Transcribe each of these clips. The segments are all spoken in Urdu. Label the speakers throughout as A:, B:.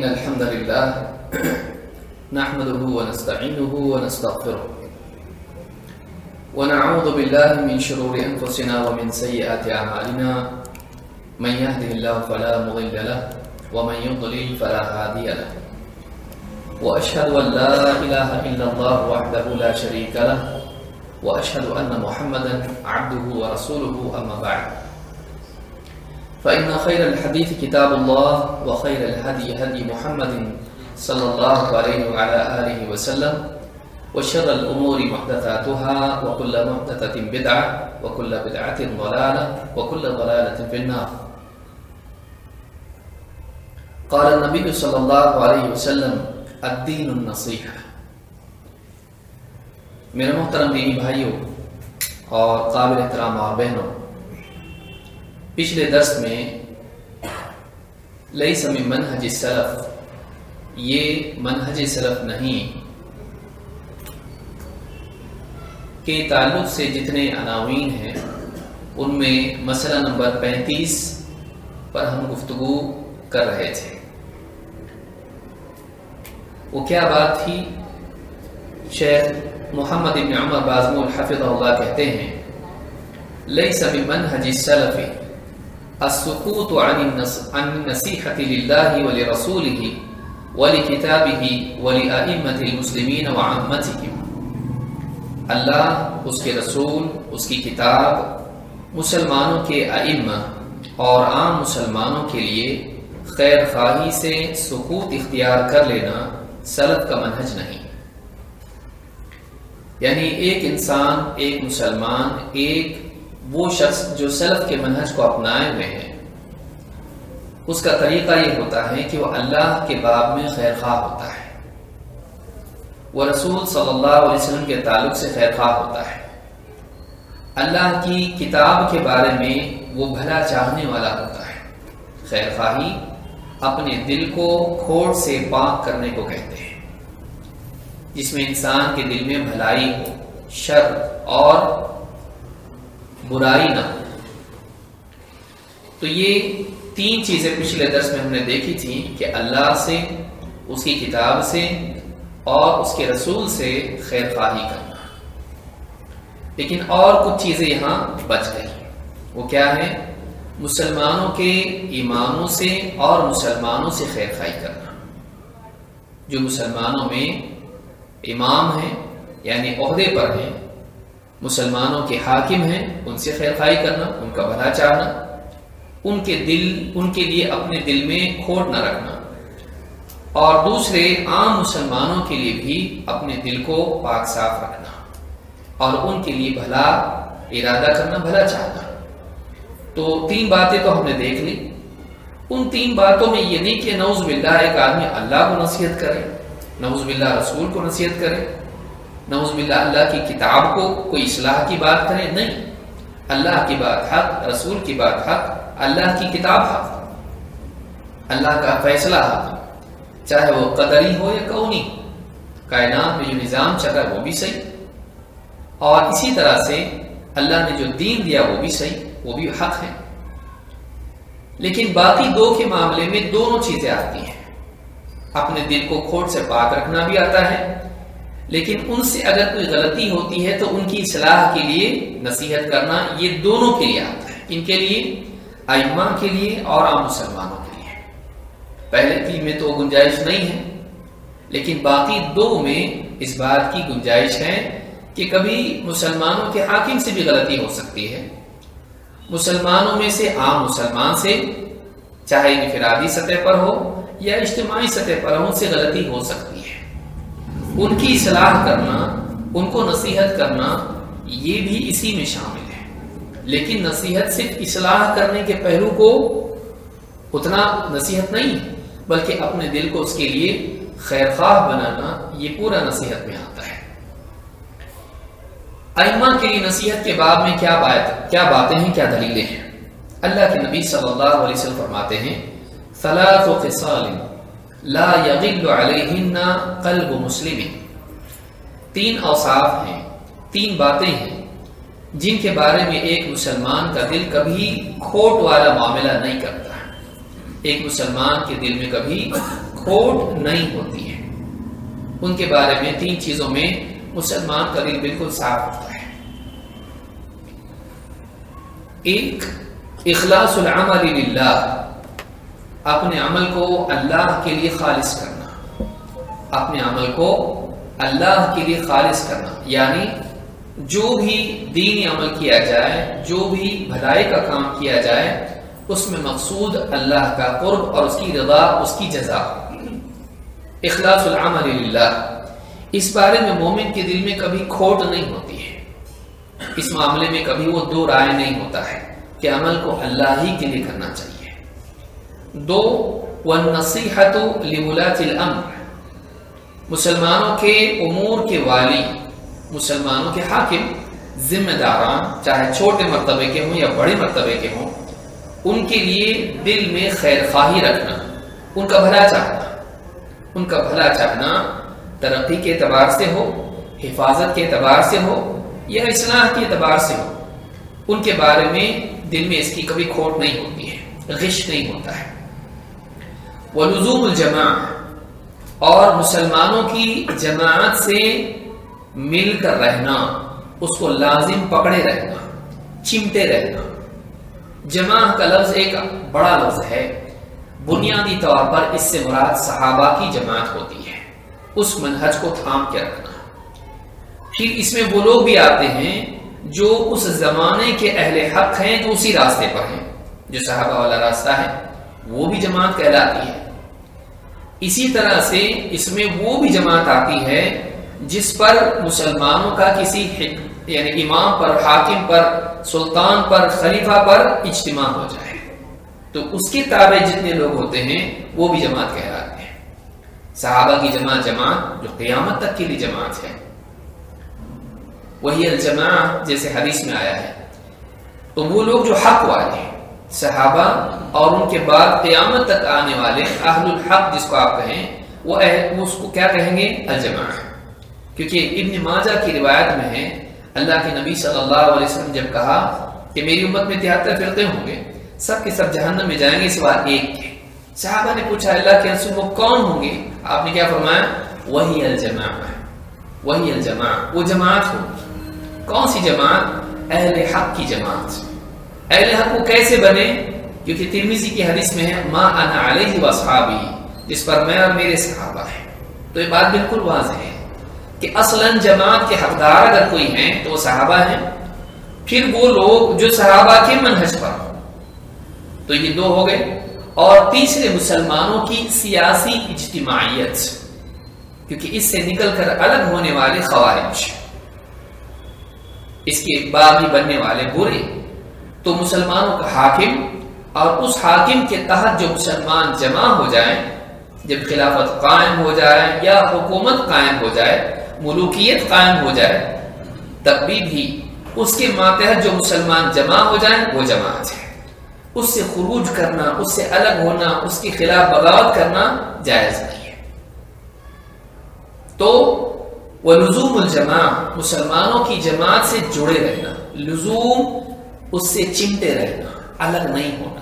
A: الحمد لله نحمده ونستعينه ونستغفره ونعوذ بالله من شرور أنفسنا ومن سيئات أعمالنا من يهده الله فلا مضل له ومن يضلل فلا هادي له وأشهد أن لا إله إلا الله وحده لا شريك له وأشهد أن محمدا عبده ورسوله أما بعد فإن خير الحديث كتاب الله وخير الهدي هدي محمد صلى الله عليه وعلى آله وسلم وشر الأمور محدثاتها وكل محدثة بدعة وكل بدعة ضلالة وكل ضلالة في النار. قال النبي صلى الله عليه وسلم الدين النصيحة. میرے محترم دینی بھائیوں اور قابل احترام اور بہنوں، پچھلے درس میں لیس من منہج السلف، یہ منہج سلف نہیں کے تعلق سے جتنے عناوین ہیں ان میں مسئلہ نمبر 35 پر ہم گفتگو کر رہے تھے. وہ کیا بات تھی؟ شیخ محمد بن عمر بازمول حفظہ اللہ کہتے ہیں لیس من منہج السلف السکوت عن النصیحة للہ ولرسولہ ولکتابہ ولأئمة المسلمین وعامتهم. اللہ، اس کے رسول، اس کی کتاب، مسلمانوں کے ائمہ اور عام مسلمانوں کے لیے خیر خواہی سے سکوت اختیار کر لینا سلف کا منہج نہیں. یعنی ایک انسان، ایک مسلمان، ایک وہ شخص جو سلف کے منہج کو اپنائے ہوئے ہیں، اس کا طریقہ یہ ہوتا ہے کہ وہ اللہ کے باب میں خیر خواہ ہوتا ہے، وہ رسول صلی اللہ علیہ وسلم کے تعلق سے خیر خواہ ہوتا ہے، اللہ کی کتاب کے بارے میں وہ بھلا چاہنے والا ہوتا ہے. خیر خواہی اپنے دل کو کھوٹ سے پاک کرنے کو کہتے ہیں، جس میں انسان کے دل میں بھلائی ہو، شر اور برائی نہ ہو. تو یہ تین چیزیں پچھلے درس میں ہم نے دیکھی تھی کہ اللہ سے، اس کی کتاب سے اور اس کے رسول سے خیر خواہی کرنا. لیکن اور کچھ چیزیں یہاں بچ گئی. وہ کیا ہے؟ مسلمانوں کے اماموں سے اور مسلمانوں سے خیر خواہی کرنا. جو مسلمانوں میں امام ہیں یعنی عہدے پر ہیں، مسلمانوں کے حاکم ہیں، ان سے خیر خواہی کرنا، ان کا بھلا چاہنا، ان کے لیے اپنے دل میں کھوٹ نہ رکھنا، اور دوسرے عام مسلمانوں کے لیے بھی اپنے دل کو پاک صاف رکھنا اور ان کے لیے بھلا ارادہ کرنا، بھلا چاہنا. تو تین باتیں تو ہم نے دیکھ لی. ان تین باتوں میں یہ نہیں کہ نعوذ باللہ ایک آدمی اللہ کو نصیحت کرے، نعوذ باللہ رسول کو نصیحت کرے، نعوذ باللہ اللہ کی کتاب کو کوئی اصلاح کی بات کرے. نہیں، اللہ کی بات حق، رسول کی بات حق، اللہ کی کتاب حق، اللہ کا فیصلہ حق، چاہے وہ قدری ہو یا کونی. کائنات میں جو نظام چلا وہ بھی صحیح، اور اسی طرح سے اللہ نے جو دین دیا وہ بھی صحیح، وہ بھی حق ہے. لیکن باقی دو کے معاملے میں دونوں چیزیں آتی ہیں. اپنے دل کو کھوٹ سے پاک رکھنا بھی آتا ہے، لیکن ان سے اگر کوئی غلطی ہوتی ہے تو ان کی اصلاح کے لیے نصیحت کرنا، یہ دونوں کے لیے آتا ہے. ان کے لیے، ائمہ کے لیے اور عام مسلمانوں کے لیے. پہلے تین میں تو گنجائش نہیں ہے، لیکن باقی دو میں اس بات کی گنجائش ہے کہ کبھی مسلمانوں کے حاکم سے بھی غلطی ہو سکتی ہے، مسلمانوں میں سے عام مسلمان سے، چاہے انفرادی سطح پر ہو یا اجتماعی سطح پر ان سے غلطی ہو سکتی ہے. ان کی اصلاح کرنا، ان کو نصیحت کرنا، یہ بھی اسی میں شامل ہے. لیکن نصیحت صرف اصلاح کرنے کے پہلو کو اتنا نصیحت نہیں ہے، بلکہ اپنے دل کو اس کے لیے خیر خواہ بنانا، یہ پورا نصیحت میں آتا ہے. ائمہ کے لیے نصیحت کے باب میں کیا باتیں ہیں، کیا دلیلیں ہیں؟ اللہ کے نبی صلی اللہ علیہ وسلم فرماتے ہیں ثلاث خصال لا یغل علیہن قلب مسلم. تین اوصاف ہیں، تین باتیں ہیں جن کے بارے میں ایک مسلمان کا دل کبھی کھوٹ والا معاملہ نہیں کرتا. ایک مسلمان کے دل میں کبھی کھوٹ نہیں ہوتی ہے، ان کے بارے میں 3 چیزوں میں مسلمان کا دل بالکل صاف ہوتا ہے۔ ایک، اخلاص العمل للہ، اپنے عمل کو اللہ کے لیے خالص کرنا، اپنے عمل کو اللہ کے لیے خالص کرنا، یعنی جو بھی دینی عمل کیا جائے، جو بھی بھلائی کا کام کیا جائے، اس میں مقصود اللہ کا قرب اور اس کی رضا، اس کی جزا۔ اخلاص العمل للہ، اس بارے میں مومن کے دل میں کبھی کھوٹ نہیں ہوتی ہے، اس معاملے میں کبھی وہ دو رائے نہیں ہوتا ہے کہ عمل کو اللہ ہی کے لیے کرنا چاہیے۔ 2، والنصیحۃ لولاۃ الامر، مسلمانوں کے امور کے والی، مسلمانوں کے حاکم، ذمہ داران، چاہے چھوٹے مرتبے کے ہوں یا بڑے مرتبے کے ہوں، ان کے لیے دل میں خیر خواہی رکھنا، ان کا بھلا چاہنا، ان کا بھلا چاہنا ترقی کے اعتبار سے ہو، حفاظت کے اعتبار سے ہو یا اصلاح کے اعتبار سے ہو، ان کے بارے میں دل میں اس کی کبھی کھوٹ نہیں ہوتی ہے، غش نہیں ہوتا ہے۔ ولزوم الجماع، اور مسلمانوں کی جماعت سے مل کر رہنا، اس کو لازم پکڑے رہنا، چمٹے رہنا۔ جماع کا لفظ ایک بڑا لفظ ہے، بنیادی طور پر اس سے مراد صحابہ کی جماعت ہوتی ہے، اس منہج کو تھام کے رکھنا۔ پھر اس میں وہ لوگ بھی آتے ہیں جو اس زمانے کے اہل حق ہیں، جو اسی راستے پر ہیں، جو صحابہ والا راستہ ہے، وہ بھی جماعت کہلاتی ہے۔ اسی طرح سے اس میں وہ بھی جماعت آتی ہے جس پر مسلمانوں کا کسی یعنی امام پر، حاکم پر، سلطان پر، خلیفہ پر اجتماع ہو جائے، تو اس کے تابع جتنے لوگ ہوتے ہیں وہ بھی جماعت کہلاتے ہیں۔ صحابہ کی جماعت جو قیامت تک کے لیے جماعت ہے، وہی الجماع، جیسے حدیث میں آیا ہے۔ تو وہ لوگ جو حق والے ہیں، صحابہ اور ان کے بعد قیامت تک آنے والے اہل الحق جس کو آپ کہیں، وہ اس کو کیا کہیں گے؟ الجماع۔ کیونکہ ابن ماجہ کی روایت میں ہے، اللہ کے نبی صلی اللہ علیہ وسلم جب کہا کہ میری امت میں 73 فرقے ہوں گے، سب کے سب جہنم میں جائیں گے سوائے ایک کے۔ صحابہ نے پوچھا اللہ کے رسول وہ کون ہوں گے؟ آپ نے کیا فرمایا؟ وہی الجماع، وہی الجماع، وہ جماعت ہوگی۔ کون سی جماعت؟ اہل حق کی جماعت۔ اہل حق کو کیسے بنے؟ کیونکہ ترمذی کی حدیث میں ہے ما انا علیہ واصحابی، جس پر میں اور میرے صحابہ ہیں۔ تو یہ بات بالکل واضح ہے کہ اصلاً جماعت کے حقدار اگر کوئی ہیں تو وہ صحابہ ہیں، پھر وہ لوگ جو صحابہ کے منہج پر ہوں۔ تو یہ 2 ہو گئے۔ اور تیسرے، مسلمانوں کی سیاسی اجتماعیت، کیونکہ اس سے نکل کر الگ ہونے والے خوارج، اس کے بعد بھی بننے والے برے، تو مسلمانوں کا حاکم اور اس حاکم کے تحت جو مسلمان جمع ہو جائیں، جب خلافت قائم ہو جائے یا حکومت قائم ہو جائے، ملوکیت قائم ہو جائے، تب بھی اس کے ماتحت جو مسلمان جمع ہو جائیں وہ جماعت ہے۔ اس سے خروج کرنا، اس سے الگ ہونا، اس کے خلاف بغاوت کرنا جائز نہیں ہے۔ تو ولزوم الجماع، مسلمانوں کی جماعت سے جڑے رہنا، لزوم اس سے چمٹے رہنا، الگ نہیں ہونا،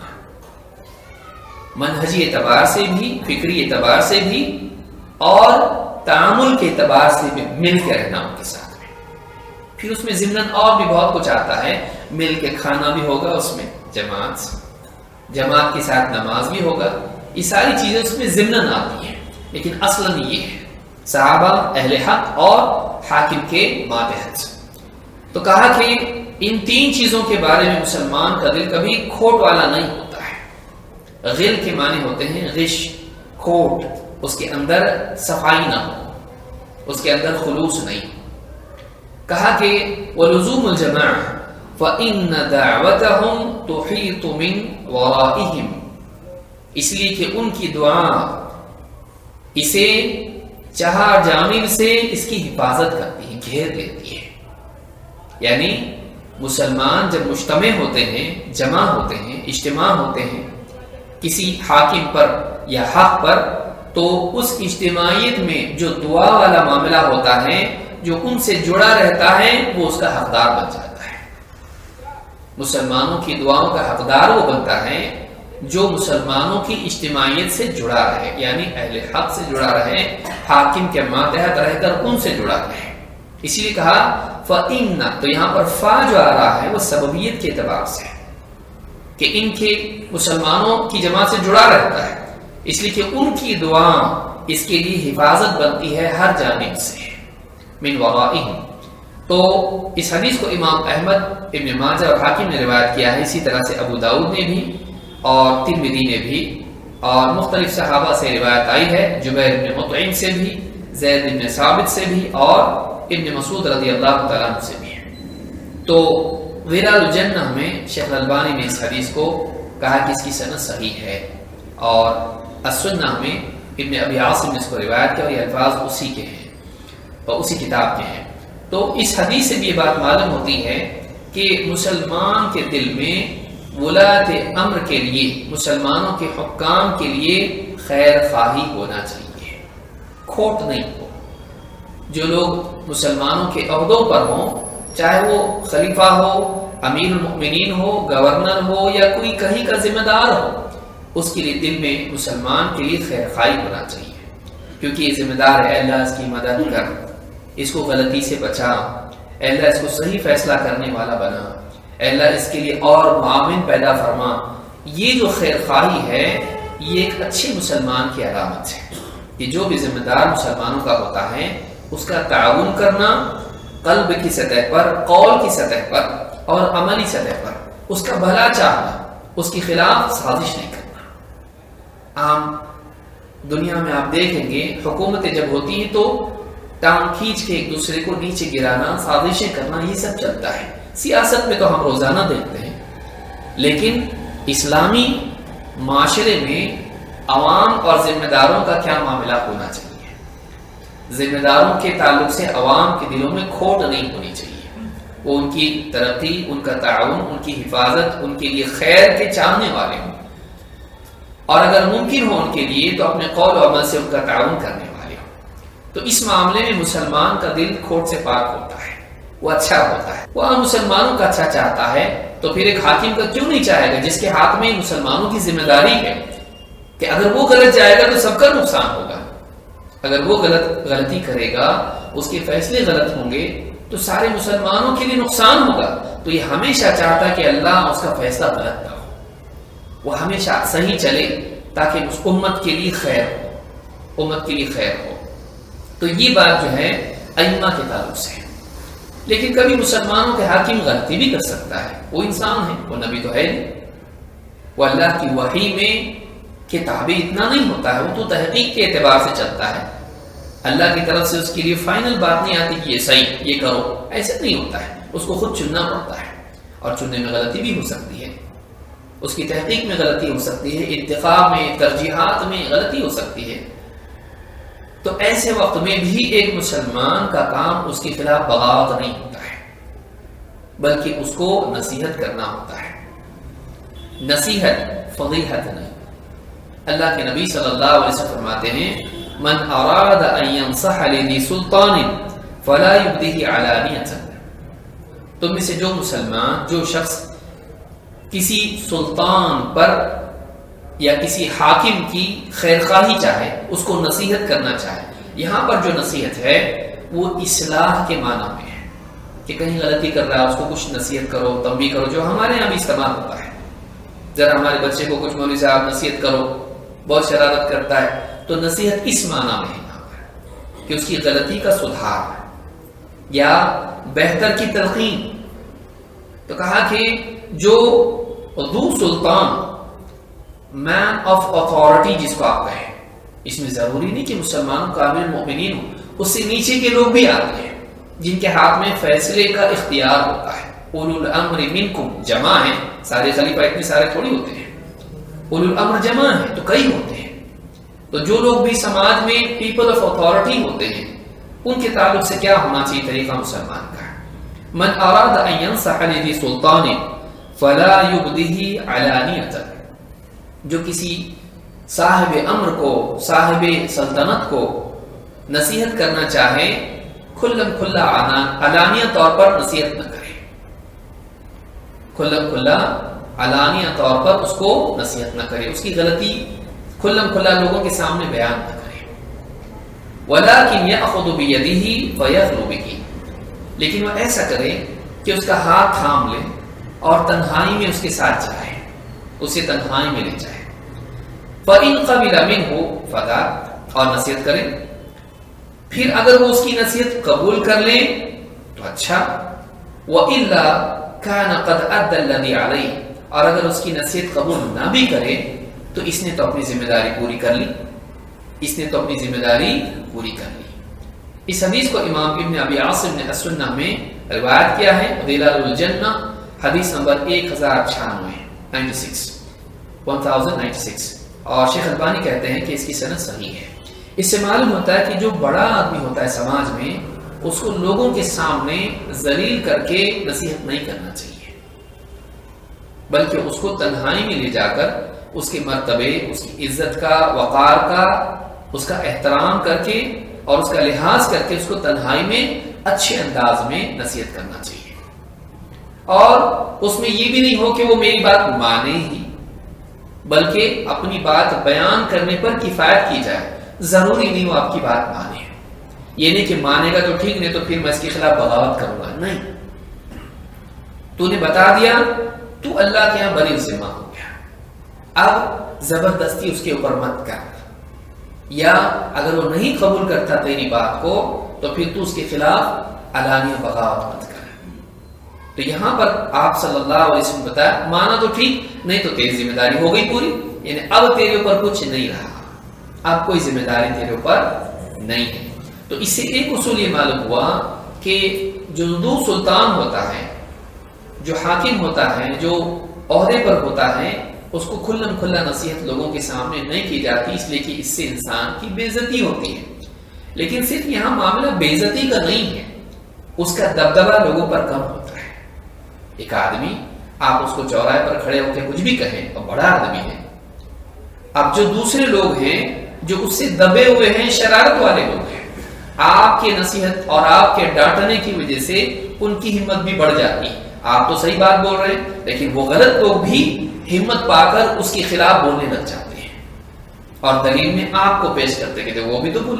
A: منہجی اعتبار سے بھی، فکری اعتبار سے بھی اور تعامل کے اعتبار سے بھی مل کے رہنا ان کے ساتھ میں۔ پھر اس میں ضمناً اور بھی بہت کچھ آتا ہے، مل کے کھانا بھی ہوگا اس میں، جماعت کے ساتھ نماز بھی ہوگا، یہ ساری چیزیں اس میں ضمناً آتی ہیں، لیکن اصلاً یہ ہے صحابہ، اہل حق اور حاکم کے ماتحت۔ تو کہا کہ ان 3 چیزوں کے بارے میں مسلمان کا دل کبھی کھوٹ والا نہیں ہوتا ہے۔ غل کے معنی ہوتے ہیں غش، کھوٹ، اس کے اندر صفائی نہ ہو، اس کے اندر خلوص نہیں۔ کہا کہ وَلُزُومُ الْجَمَاعَ فَإِنَّ دَعْوَتَهُمْ تُحِيطُ مِنْ وَرَائِهِمْ، اس لیے کہ ان کی دعا اسے چہار جانب سے اس کی حفاظت کرتی ہے، گھیر لیتی ہے۔ یعنی مسلمان جب مجتمع ہوتے ہیں، جمع ہوتے ہیں، اجتماع ہوتے ہیں کسی حاکم پر یا حق پر، تو اس اجتماعیت میں جو دعا والا معاملہ ہوتا ہے، جو ان سے جڑا رہتا ہے، وہ اس کا حقدار بن جاتا ہے۔ مسلمانوں کی دعاؤں کا حقدار وہ بنتا ہے جو مسلمانوں کی اجتماعیت سے جڑا رہے، یعنی اہل حق سے جڑا رہے، حاکم کے ماتحت رہ کر ان سے جڑا رہے. اسی لیے کہا فَإِنَّ، تو یہاں پر فا جو آ رہا ہے وہ سببیت کے اعتبار سے کہ ان کے مسلمانوں کی جماعت سے جڑا رہتا ہے، اس لیے کہ ان کی دعا اس کے لیے حفاظت بنتی ہے ہر جانب سے من ورائہم. تو اس حدیث کو امام احمد، ابن ماجہ اور حاکم نے روایت کیا ہے، اسی طرح سے ابو داؤد نے بھی اور ترمذی نے بھی، اور مختلف صحابہ سے روایت آئی ہے، جبیر بن مطعم سے بھی، زید بن ثابت سے بھی اور ابن مسعود رضی اللہ تعالیٰ عنہ سے بھی. تو ظلال الجنہ میں شیخ البانی نے اس حدیث کو کہا کہ اس کی سند صحیح ہے، اور السنہ میں ابن ابی عاصم نے اس کو روایت کیا اور یہ الفاظ اسی کے ہیں اور اسی کتاب کے ہیں. تو اس حدیث سے بھی یہ بات معلوم ہوتی ہے کہ مسلمان کے دل میں ولاۃ امر کے لیے، مسلمانوں کے حکام کے لیے خیر خواہی ہونا چاہیے، کھوٹ نہیں ہو. جو لوگ مسلمانوں کے عہدوں پر ہوں، چاہے وہ خلیفہ ہو، امیر المؤمنین ہو، گورنر ہو یا کوئی کہیں کا ذمہ دار ہو، اس کے لیے دل میں مسلمان کے لیے خیر خواہی ہونا چاہیے، کیونکہ یہ ذمہ دار ہے. اللہ اس کی مدد کر، اس کو غلطی سے بچا، اللہ اس کو صحیح فیصلہ کرنے والا بنا، اللہ اس کے لیے اور معاون پیدا فرما. یہ جو خیر خواہی ہے یہ ایک اچھے مسلمان کی علامت ہے کہ جو بھی ذمہ دار مسلمانوں کا ہوتا ہے اس کا تعاون کرنا، قلب کی سطح پر، قول کی سطح پر اور عملی سطح پر اس کا بھلا چاہنا، اس کے خلاف سازش نہیں کرنا. عام دنیا میں آپ دیکھیں گے حکومتیں جب ہوتی ہیں تو ٹانگ کھینچ کے ایک دوسرے کو نیچے گرانا، سازشیں کرنا، یہ سب چلتا ہے. سیاست میں تو ہم روزانہ دیکھتے ہیں، لیکن اسلامی معاشرے میں عوام اور ذمہ داروں کا کیا معاملہ ہونا چاہیے؟ ذمہ داروں کے تعلق سے عوام کے دلوں میں کھوٹ نہیں ہونی چاہیے. وہ ان کی ترقی، ان کا تعاون، ان کی حفاظت، ان کے لیے خیر کے چاہنے والے ہوں، اور اگر ممکن ہو ان کے لیے تو اپنے قول و عمل سے ان کا تعاون کرنے والے ہوں. تو اس معاملے میں مسلمان کا دل کھوٹ سے پاک ہوتا ہے، وہ اچھا ہوتا ہے، وہ مسلمانوں کا اچھا چاہتا ہے. تو پھر ایک حاکم کا کیوں نہیں چاہے گا جس کے ہاتھ میں مسلمانوں کی ذمہ داری ہے کہ اگر وہ غلط جائے گا تو سب کا نقصان ہوگا، اگر وہ غلطی کرے گا، اس کے فیصلے غلط ہوں گے تو سارے مسلمانوں کے لیے نقصان ہوگا. تو یہ ہمیشہ چاہتا ہے کہ اللہ اس کا فیصلہ غلط نہ ہو، وہ ہمیشہ صحیح چلے تاکہ اس امت کے لیے خیر ہو، امت کے لیے خیر ہو. تو یہ بات جو ہے ائمہ کے تعلق سے ہے. لیکن کبھی مسلمانوں کے حاکم غلطی بھی کر سکتا ہے، وہ انسان ہے، وہ نبی تو ہے نہیں، وہ اللہ کی وحی میں کتابیں اتنا نہیں ہوتا ہے، وہ تو تحقیق کے اعتبار سے چلتا ہے. اللہ کی طرف سے اس کے لیے فائنل بات نہیں آتی کہ یہ صحیح، یہ کرو، ایسا نہیں ہوتا ہے. اس کو خود چننا پڑتا ہے، اور چننے میں غلطی بھی ہو سکتی ہے، اس کی تحقیق میں غلطی ہو سکتی ہے، انتخاب میں، ترجیحات میں غلطی ہو سکتی ہے. تو ایسے وقت میں بھی ایک مسلمان کا کام اس کے خلاف بغاوت نہیں ہوتا ہے، بلکہ اس کو نصیحت کرنا ہوتا ہے. نصیحت فضیحت نہیں. اللہ کے نبی صلی اللہ علیہ وسلم فرماتے ہیں من اراد ان ينصح لذي سلطان فلا يبده علانية. تم میں سے جو مسلمان، جو شخص کسی سلطان پر یا کسی حاکم کی خیر خواہی چاہے، اس کو نصیحت کرنا چاہے، یہاں پر جو نصیحت ہے وہ اصلاح کے معنی میں ہے کہ کہیں غلطی کر رہا ہے اس کو کچھ نصیحت کرو، تنبیہ کرو، جو ہمارے یہاں بھی استعمال ہوتا ہے. ذرا ہمارے بچے کو کچھ مولوی صاحب نصیحت کرو، بہت شرارت کرتا ہے، تو نصیحت اس معنی میں ہے یہاں پر کہ اس کی غلطی کا سدھار یا بہتر کی تلقین. تو کہا کہ جو ذو سلطان، مین آف اتھارٹی جس کو آپ کہیں، اس میں ضروری نہیں کہ مسلمانوں کا امیر المؤمنین ہو، اس سے نیچے کے لوگ بھی آتے ہیں جن کے ہاتھ میں فیصلے کا اختیار ہوتا ہے. اولو الامر منکم جمع ہے، سارے خلیفہ اتنے سارے تھوڑی ہوتے ہیں، اولو الامر جمع ہے تو کئی ہوتے ہیں. تو جو لوگ بھی سماج میں پیپل آف اتھارٹی ہوتے ہیں ان کے تعلق سے کیا ہونا چاہیے طریقہ مسلمان کا؟ من اراد ان ينصح لذي سلطان فلا يبده علانیۃ. جو کسی صاحب امر کو، صاحب سلطنت کو نصیحت کرنا چاہے، کھلم کھلا علانیہ طور پر نصیحت نہ کرے، کھلم کھلا علانیہ طور پر اس کو نصیحت نہ کرے، اس کی غلطی کھلم کھلا لوگوں کے سامنے بیان نہ کرے۔ وَلَكِنْ يَأْخُذُ بِيَدِهِ فَيَغْلُو بِهِ، لیکن وہ ایسا کرے کہ اس کا ہاتھ تھام لے اور تنہائی میں اس کے ساتھ جائے، اسے تنہائی میں لے جائے۔ فَإِنْ قَبِلَ مِنْهُ فَذَاكَ، اور نصیحت کرے، پھر اگر وہ اس کی نصیحت قبول کر لیں تو اچھا، وَإِلَّا كَانَ قَدْ أَدَّى الَّذِي عَلَيْهِ، اور اگر اس کی نصیحت قبول نہ بھی کرے تو اس نے تو اپنی ذمہ داری پوری کر لی، اس نے تو اپنی ذمہ داری پوری کر لی۔ اس حدیث کو امام ابن ابی عاصم نے السنہ میں روایت کیا ہے، ظلال الجنہ حدیث نمبر 1096 اور شیخ البانی کہتے ہیں کہ اس کی سند صحیح ہے۔ اس سے معلوم ہوتا ہے کہ جو بڑا آدمی ہوتا ہے سماج میں، اس کو لوگوں کے سامنے ذلیل کر کے نصیحت نہیں کرنا چاہیے، بلکہ اس کو تنہائی میں لے جا کر اس کے مرتبے، اس کی عزت کا، وقار کا، اس کا احترام کر کے اور اس کا لحاظ کر کے اس کو تنہائی میں اچھے انداز میں نصیحت کرنا چاہیے، اور اس میں یہ بھی نہیں ہو کہ وہ میری بات مانے ہی، بلکہ اپنی بات بیان کرنے پر کفایت کی جائے، ضروری نہیں وہ آپ کی بات مانے، یہ نہیں کہ مانے گا تو ٹھیک، نہیں تو پھر میں اس کے خلاف بغاوت کروں گا، نہیں، تو نے بتا دیا تو اللہ کے یہاں بری ذمہ ہو گیا، اب زبردستی اس کے اوپر مت کر، یا اگر وہ نہیں قبول کرتا تیری بات کو تو پھر تو اس کے خلاف علانیہ بغاوت مت کر۔ تو یہاں پر آپ صلی اللہ علیہ وسلم بتایا مانا تو ٹھیک، نہیں تو تیری ذمہ داری ہو گئی پوری، یعنی اب تیرے اوپر کچھ نہیں رہا، اب کوئی ذمہ داری تیرے اوپر نہیں ہے۔ تو اس سے ایک اصول یہ معلوم ہوا کہ جو ذو سلطان ہوتا ہے، جو حاکم ہوتا ہے، جو عہدے پر ہوتا ہے، اس کو کھلم کھلا نصیحت لوگوں کے سامنے نہیں کی جاتی، اس لیے کہ اس سے انسان کی بے عزتی ہوتی ہے۔ لیکن صرف یہاں معاملہ بے عزتی کا نہیں ہے، اس کا دبدبہ لوگوں پر کم ہوتا ہے۔ ایک آدمی، آپ اس کو چوراہے پر کھڑے ہو کے کچھ بھی کہیں اور بڑا آدمی ہے، اب جو دوسرے لوگ ہیں جو اس سے دبے ہوئے ہیں، شرارت والے لوگ ہیں، آپ کے نصیحت اور آپ کے ڈانٹنے کی وجہ سے ان کی ہمت بھی بڑھ جاتی ہے۔ آپ تو صحیح بات بول رہے ہیں، لیکن وہ غلط لوگ بھی ہمت پا کر اس کے خلاف بولنے لگ جاتے ہیں اور دلیل میں آپ کو پیش کرتے کہ وہ بھی تو بولے۔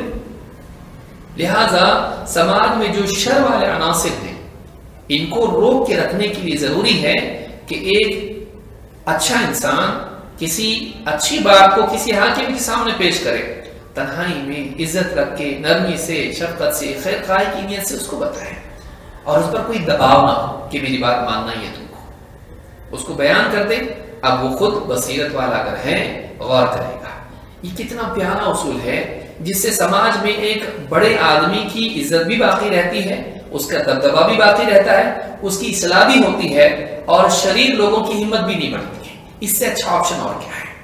A: لہذا سماج میں جو شر والے عناصر ہیں، ان کو روک کے رکھنے کے لیے ضروری ہے کہ ایک اچھا انسان کسی اچھی بات کو کسی حاکم کے سامنے پیش کرے، تنہائی میں عزت رکھ کے، نرمی سے، شفقت سے، خیر خواہی کی نیت سے اس کو بتائے، اور اس پر کوئی دباؤ نہ ہو کہ میری بات ماننا ہی ہے تم کو، اس کو بیان کر دے۔ اب وہ خود بصیرت والا اگر ہے غور کرے گا۔ یہ کتنا پیارا اصول ہے جس سے سماج میں ایک بڑے آدمی کی عزت بھی باقی رہتی ہے، اس کا دبدبہ بھی باقی رہتا ہے، اس کی اصلاح بھی ہوتی ہے، اور شریر لوگوں کی ہمت بھی نہیں بڑھتی ہے۔ اس سے اچھا آپشن اور کیا ہے؟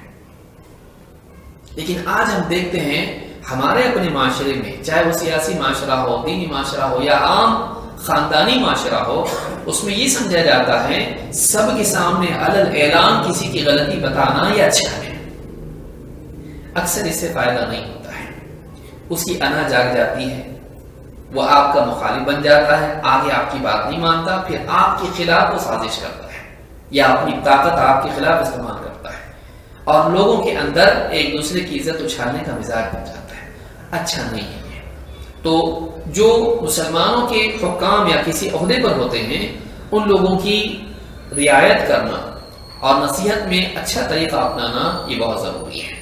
A: لیکن آج ہم دیکھتے ہیں ہمارے اپنے معاشرے میں، چاہے وہ سیاسی معاشرہ ہو، دینی معاشرہ ہو، یا عام خاندانی معاشرہ ہو، اس میں یہ سمجھا جاتا ہے سب کے سامنے علل اعلان کسی کی غلطی بتانا یہ اچھا ہے۔ اکثر اس سے فائدہ نہیں ہوتا ہے، اس کی انا جاگ جاتی ہے، وہ آپ کا مخالف بن جاتا ہے، آگے آپ کی بات نہیں مانتا، پھر آپ کے خلاف وہ سازش کرتا ہے یا اپنی طاقت آپ کے خلاف استعمال کرتا ہے، اور لوگوں کے اندر ایک دوسرے کی عزت اچھالنے کا مزاج بن جاتا ہے۔ اچھا نہیں ہے۔ تو جو مسلمانوں کے حکام یا کسی عہدے پر ہوتے ہیں، ان لوگوں کی رعایت کرنا اور نصیحت میں اچھا طریقہ اپنانا یہ بہت ضروری ہے۔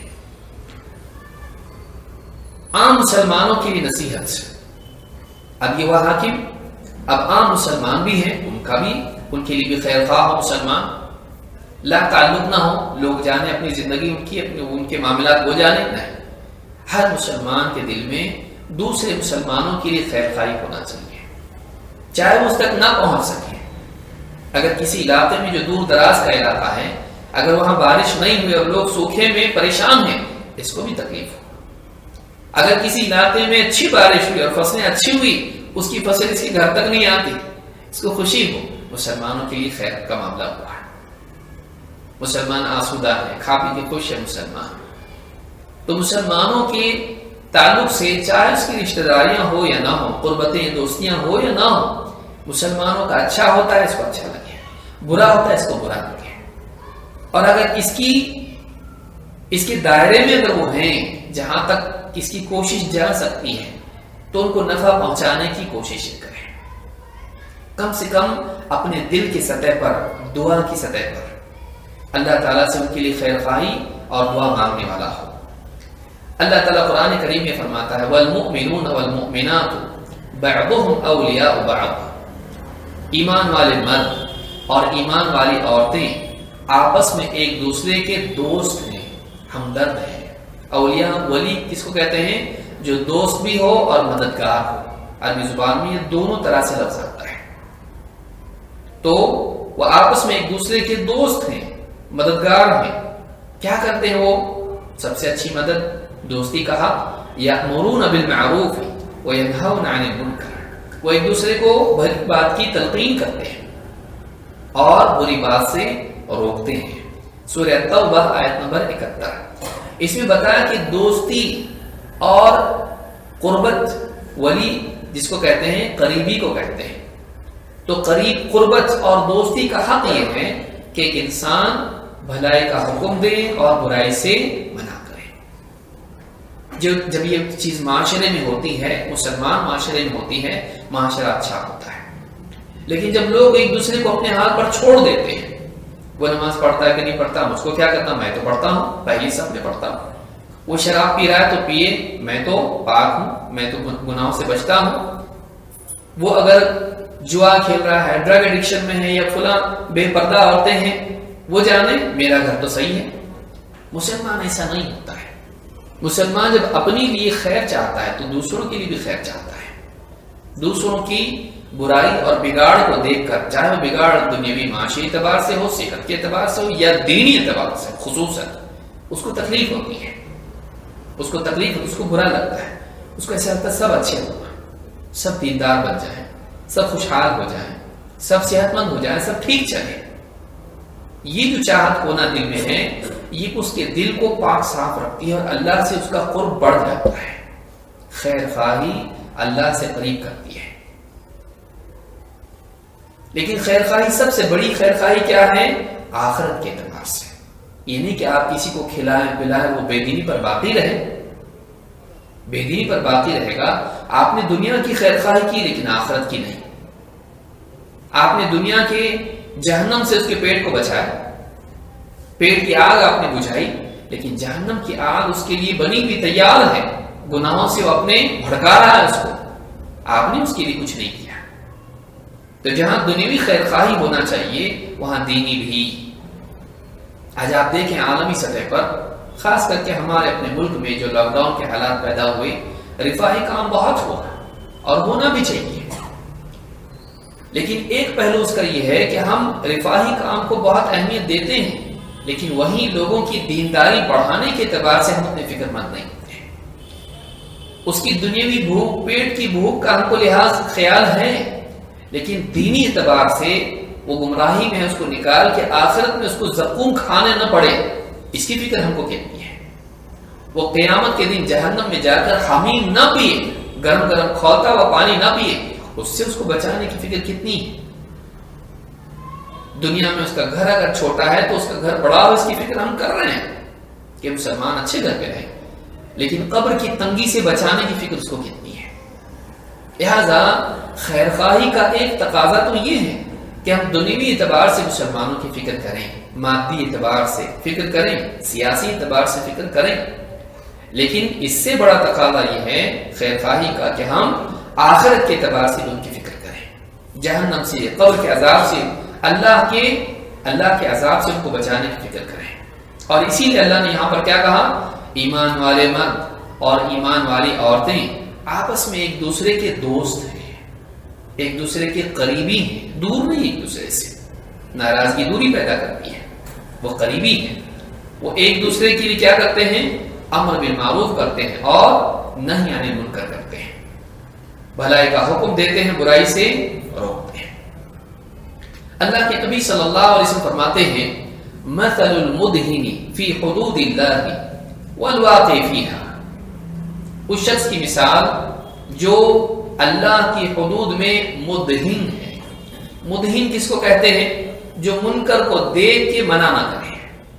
A: عام مسلمانوں کی بھی نصیحت، اب یہ وہ حاکم، اب عام مسلمان بھی ہیں، ان کا بھی، ان کے لیے بھی خیر خواہ ہو مسلمان، لا تعلق نہ ہو، لوگ جانے اپنی زندگی ان کے معاملات وہ جانے، نہیں، ہر مسلمان کے دل میں دوسرے مسلمانوں کے لیے خیر خواہی ہونا چاہیے، چاہے وہ اس تک نہ پہنچ سکے۔ اگر کسی علاقے میں جو دور دراز کا علاقہ ہے، اگر وہاں بارش نہیں ہوئی اور لوگ سوکھے میں پریشان ہیں، اس کو بھی تکلیف ہو۔ اگر کسی علاقے میں اچھی بارش ہوئی اور فصلیں اچھی ہوئی، اس کی فصل اس کے گھر تک نہیں آتی، اس کو خوشی ہو، مسلمانوں کے لیے خیر کا معاملہ ہوا ہے، مسلمان آسودہ ہے، کھا پی کے خوش ہے مسلمان۔ تو مسلمانوں کے تعلق سے، چاہے اس کی رشتہ داریاں ہو یا نہ ہو، قربتیں دوستیاں ہو یا نہ ہو، مسلمانوں کا اچھا ہوتا ہے اس کو اچھا لگے، برا ہوتا ہے اس کو برا لگے۔ اور اگر اس کے دائرے میں اگر وہ ہیں جہاں تک اس کی کوشش جا سکتی ہے تو ان کو نفع پہنچانے کی کوشش کریں. کم سے کم اپنے دل کی سطح پر، دعا کی سطح پر اللہ تعالیٰ سے ان کے لیے خیر خواہی اور دعا مانگنے والا ہو. اللہ تعالیٰ قرآن کریم میں فرماتا ہے والمؤمنون والمؤمنات بعضهم اولیاء بعض. ایمان والے مرد اور ایمان والی عورتیں آپس میں ایک دوسرے کے دوست ہیں، ہمدرد ہیں. اولیاء، ولی کس کو کہتے ہیں؟ جو دوست بھی ہو اور مددگار ہو. عربی زبان میں یہ دونوں طرح سے لفظ آتا ہے. تو وہ آپس میں ایک دوسرے کے دوست ہیں، مددگار ہیں. کیا کرتے ہیں وہ؟ سب سے اچھی مدد دوستی کا حق، یأمرون بالمعروف وینہون عن المنکر. وہ ایک دوسرے کو بھلی بات کی تلقین کرتے ہیں اور بری بات سے روکتے ہیں. سورہ توبہ آیت نمبر 71. اس میں بتایا کہ دوستی اور قربت، ولی جس کو کہتے ہیں قریبی کو کہتے ہیں. تو قریب، قربت اور دوستی کا حق یہ ہے کہ ایک انسان بھلائی کا حکم دے اور برائی سے منع کرے. جب یہ چیز معاشرے میں ہوتی ہے، مسلمان معاشرے میں ہوتی ہے، معاشرہ اچھا ہوتا ہے. لیکن جب لوگ ایک دوسرے کو اپنے ہاتھ پر چھوڑ دیتے ہیں، وہ نماز پڑھتا ہے کہ نہیں پڑھتا، مجھ کو کیا کرنا، میں تو پڑھتا ہوں، پہلے سب میں پڑھتا ہوں. وہ شراب پی رہا ہے تو پیے، میں تو پاک ہوں، میں تو گناہوں سے بچتا ہوں. وہ اگر جوا کھیل رہا ہے، ڈرگ ایڈکشن میں ہے، یا فلاں بے پردہ عورتیں ہیں، وہ جانے میرا گھر تو صحیح ہے. مسلمان ایسا نہیں ہوتا ہے. مسلمان جب اپنی لیے خیر چاہتا ہے تو دوسروں کے لیے بھی خیر چاہتا ہے. دوسروں کی برائی اور بگاڑ کو دیکھ کر، چاہے وہ بگاڑ دنیاوی معاشی اعتبار سے ہو، صحت کے اعتبار سے ہو، یا دینی اعتبار سے خصوصاً، اس کو تکلیف ہوتی ہے. اس کو برا لگتا ہے. اس کو ایسا لگتا ہے سب اچھے ہو، سب دیندار بن جائیں، سب خوشحال ہو جائیں، سب صحت مند ہو جائیں، سب ٹھیک چلے. یہ جو چاہت ہونا دل میں ہے، یہ اس کے دل کو پاک صاف رکھتی ہے اور اللہ سے اس کا قرب بڑھ جاتا ہے. خیر خواہی اللہ سے قریب کرتی ہے. لیکن خیر خواہی، سب سے بڑی خیر خواہی کیا ہے؟ آخرت کے اعتبار سے. یہ نہیں کہ آپ کسی کو کھلائیں پلائیں، وہ بے دینی پر باقی رہے. بے دینی پر باقی رہے گا. آپ نے دنیا کی خیر خواہی کی لیکن آخرت کی نہیں. آپ نے دنیا کے جہنم سے اس کے پیٹ کو بچایا، پیٹ کی آگ آپ نے بجھائی، لیکن جہنم کی آگ اس کے لیے بنی ہوئی تیار ہے. گناہوں سے وہ اپنے بھڑکا رہا ہے اس کو، آپ نے اس کے لیے کچھ نہیں کیا. تو جہاں دنیاوی خیر خواہی ہونا چاہیے وہاں دینی بھی. آج آپ دیکھیں عالمی سطح پر، خاص کر کے ہمارے اپنے ملک میں جو لاک ڈاؤن کے حالات پیدا ہوئے، رفاہی کام بہت ہوا اور ہونا بھی چاہیے. لیکن ایک پہلو اس کا یہ ہے کہ ہم رفاہی کام کو بہت اہمیت دیتے ہیں، لیکن وہیں لوگوں کی دینداری بڑھانے کے اعتبار سے ہم اتنے فکر مند نہیں ہوتے. اس کی دنیاوی بھوک، پیٹ کی بھوک کا ہم کو لحاظ خیال ہے، لیکن دینی اعتبار سے وہ گمراہی میں اس کو نکال کے آخرت میں اس کو زقوم کھانے نہ پڑے، اس کی فکر ہم کو کتنی ہے. وہ قیامت کے دن جہنم میں جا کر حمیم نہ پیے، گرم گرم کھولتا ہوا پانی نہ پیے، اس سے اس کو بچانے کی فکر کتنی ہے. دنیا میں اس کا گھر اگر چھوٹا ہے تو اس کا گھر بڑا ہو، اس کی فکر ہم کر رہے ہیں کہ مسلمان اچھے گھر پہ رہے، لیکن قبر کی تنگی سے بچانے کی فکر اس کو کتنی ہے. لہذا خیر خواہی کا ایک تقاضا تو یہ ہے کہ ہم دنیوی اعتبار سے مسلمانوں کی فکر کریں، مادی اعتبار سے فکر کریں، سیاسی اعتبار سے فکر کریں، لیکن اس سے بڑا تقاضا یہ ہے خیر خواہی کا کہ ہم آخرت کے اعتبار سے ان کی فکر کریں. جہنم سے، قبر کے عذاب سے، اللہ کے عذاب سے ان کو بچانے کی فکر کریں. اور اسی لیے اللہ نے یہاں پر کیا کہا؟ ایمان والے مرد اور ایمان والی عورتیں آپس میں ایک دوسرے کے دوست ہیں، ایک دوسرے کے قریبی ہیں. دور نہیں ایک دوسرے سے، ناراضگی دوری پیدا کرتی ہے. وہ قریبی ہیں، وہ ایک دوسرے کے لیے کیا کرتے ہیں؟ امر بالمعروف کرتے ہیں اور نہی عن المنکر کرتے ہیں. بھلائی کا حکم دیتے ہیں، برائی سے روکتے ہیں. اللہ کے نبی صلی اللہ علیہ وسلم فرماتے ہیں مثل المدہن فی حدود اللہ والواقع فیہا. اس شخص کی مثال جو اللہ کی حدود میں مدہن ہے. مدہن کس کو کہتے ہیں؟ جو منکر کو دیکھ کے منع نہ کرے.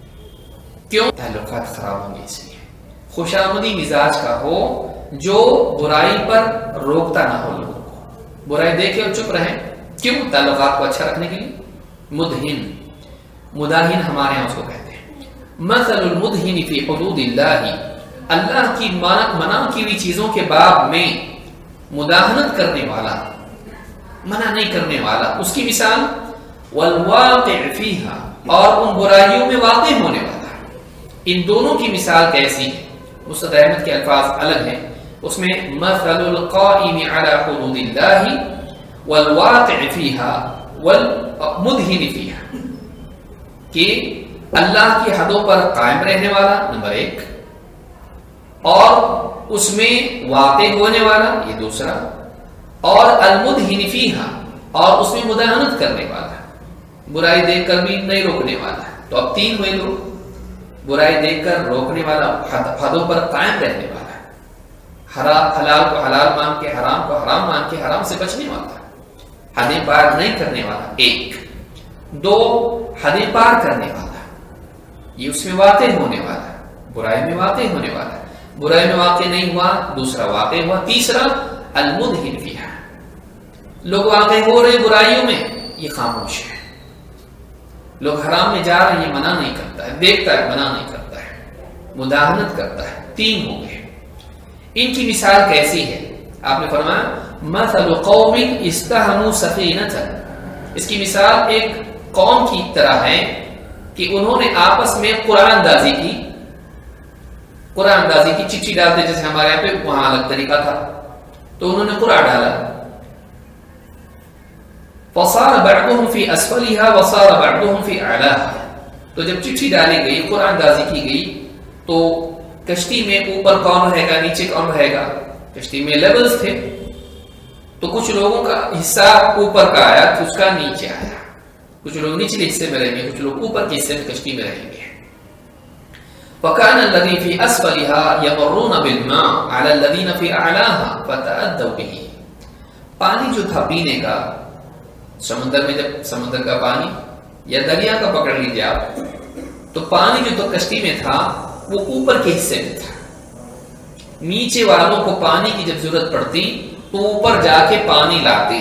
A: کیوں؟ تعلقات خراب ہوں گے اس لیے۔ خوشامدی مزاج کا ہو جو برائی پر روکتا نہ ہو لوگوں کو، برائی دیکھے اور چپ رہیں، کیوں؟ تعلقات کو اچھا رکھنے کے لیے۔ مدہن، مداہن ہمارے یہاں اس کو کہتے ہیں۔ مثل المدہن فی حدود اللہ، اللہ کی منع کی ہوئی چیزوں کے باب میں مداہنت کرنے والا، منع نہیں کرنے والا، اس کی مثال والواقع فیہا، اور ان برائیوں میں واقع ہونے والا۔ ان دونوں کی مثال کیسی ہے؟ مستد احمد کے الفاظ الگ ہیں، اس میں مثل القائم علی حدود اللہ والواقع فیہا والمدہن فیہا، کہ اللہ کی حدوں پر قائم رہنے والا نمبر ایک، اور اس میں واقع ہونے والا یہ دوسرا، اور المدہن فیہا، اور اس میں مداہنت کرنے والا، برائی دیکھ کر بھی نہیں روکنے والا۔ تو اب تین ہوئے لوگ، برائی دیکھ کر روکنے والا، حدوں پر قائم رہنے والا، حلال کو حلال مان کے، حرام کو حرام مان کے حرام سے بچنے والا، حدیں پار نہیں کرنے والا ایک، دو حدیں پار کرنے والا، یہ اس میں واقع ہونے والا، برائی میں واقع ہونے والا، برائی میں واقع نہیں ہوا دوسرا واقع ہوا، تیسرا المدہن فیہا، لوگ واقع ہو رہے برائیوں میں یہ خاموش ہے، لوگ حرام میں جا رہے ہیں یہ منع نہیں کرتا ہے، دیکھتا ہے منع نہیں کرتا ہے، مداہنت کرتا ہے۔ تین ہو گئے۔ ان کی مثال کیسی ہے؟ آپ نے فرمایا مثل قوم استہموا سفینۃ، اس کی مثال ایک قوم کی طرح ہے کہ انہوں نے آپس میں قرآن اندازی کی، قرآن اندازی کی، چٹھی ڈالتے جیسے ہمارے یہاں پہ وہاں الگ طریقہ تھا، تو انہوں نے قرآن ڈالا، فصار بعضهم في اسفلها وصار بعضهم في اعلاها، تو جب چٹھی ڈالی گئی، قرآن اندازی کی گئی، تو کشتی میں اوپر کون رہے گا نیچے کون رہے گا؟ کشتی میں لیولز تھے، تو کچھ لوگوں کا حصہ اوپر کا آیا، کچھ کا نیچے آیا، کچھ لوگ نیچے حصے میں رہیں گے، کچھ لوگ اوپر کے حصے میں کشتی میں رہیں گے۔ وَكَانَ الَّذِي فِي أَسْفَلِهَا يَمُرُّونَ بِالْمَاءِ عَلَى الَّذِينَ فِي أَعْلَاهَا فَتَأَدَّوْا بِهِ، پانی جو تھا پینے کا، سمندر میں جب سمندر کا پانی یا دریا کا پکڑ لیجیے آپ، تو پانی جو تو کشتی میں تھا وہ اوپر کے حصے میں تھا، نیچے والوں کو پانی کی جب ضرورت پڑتی تو اوپر جا کے پانی لاتے،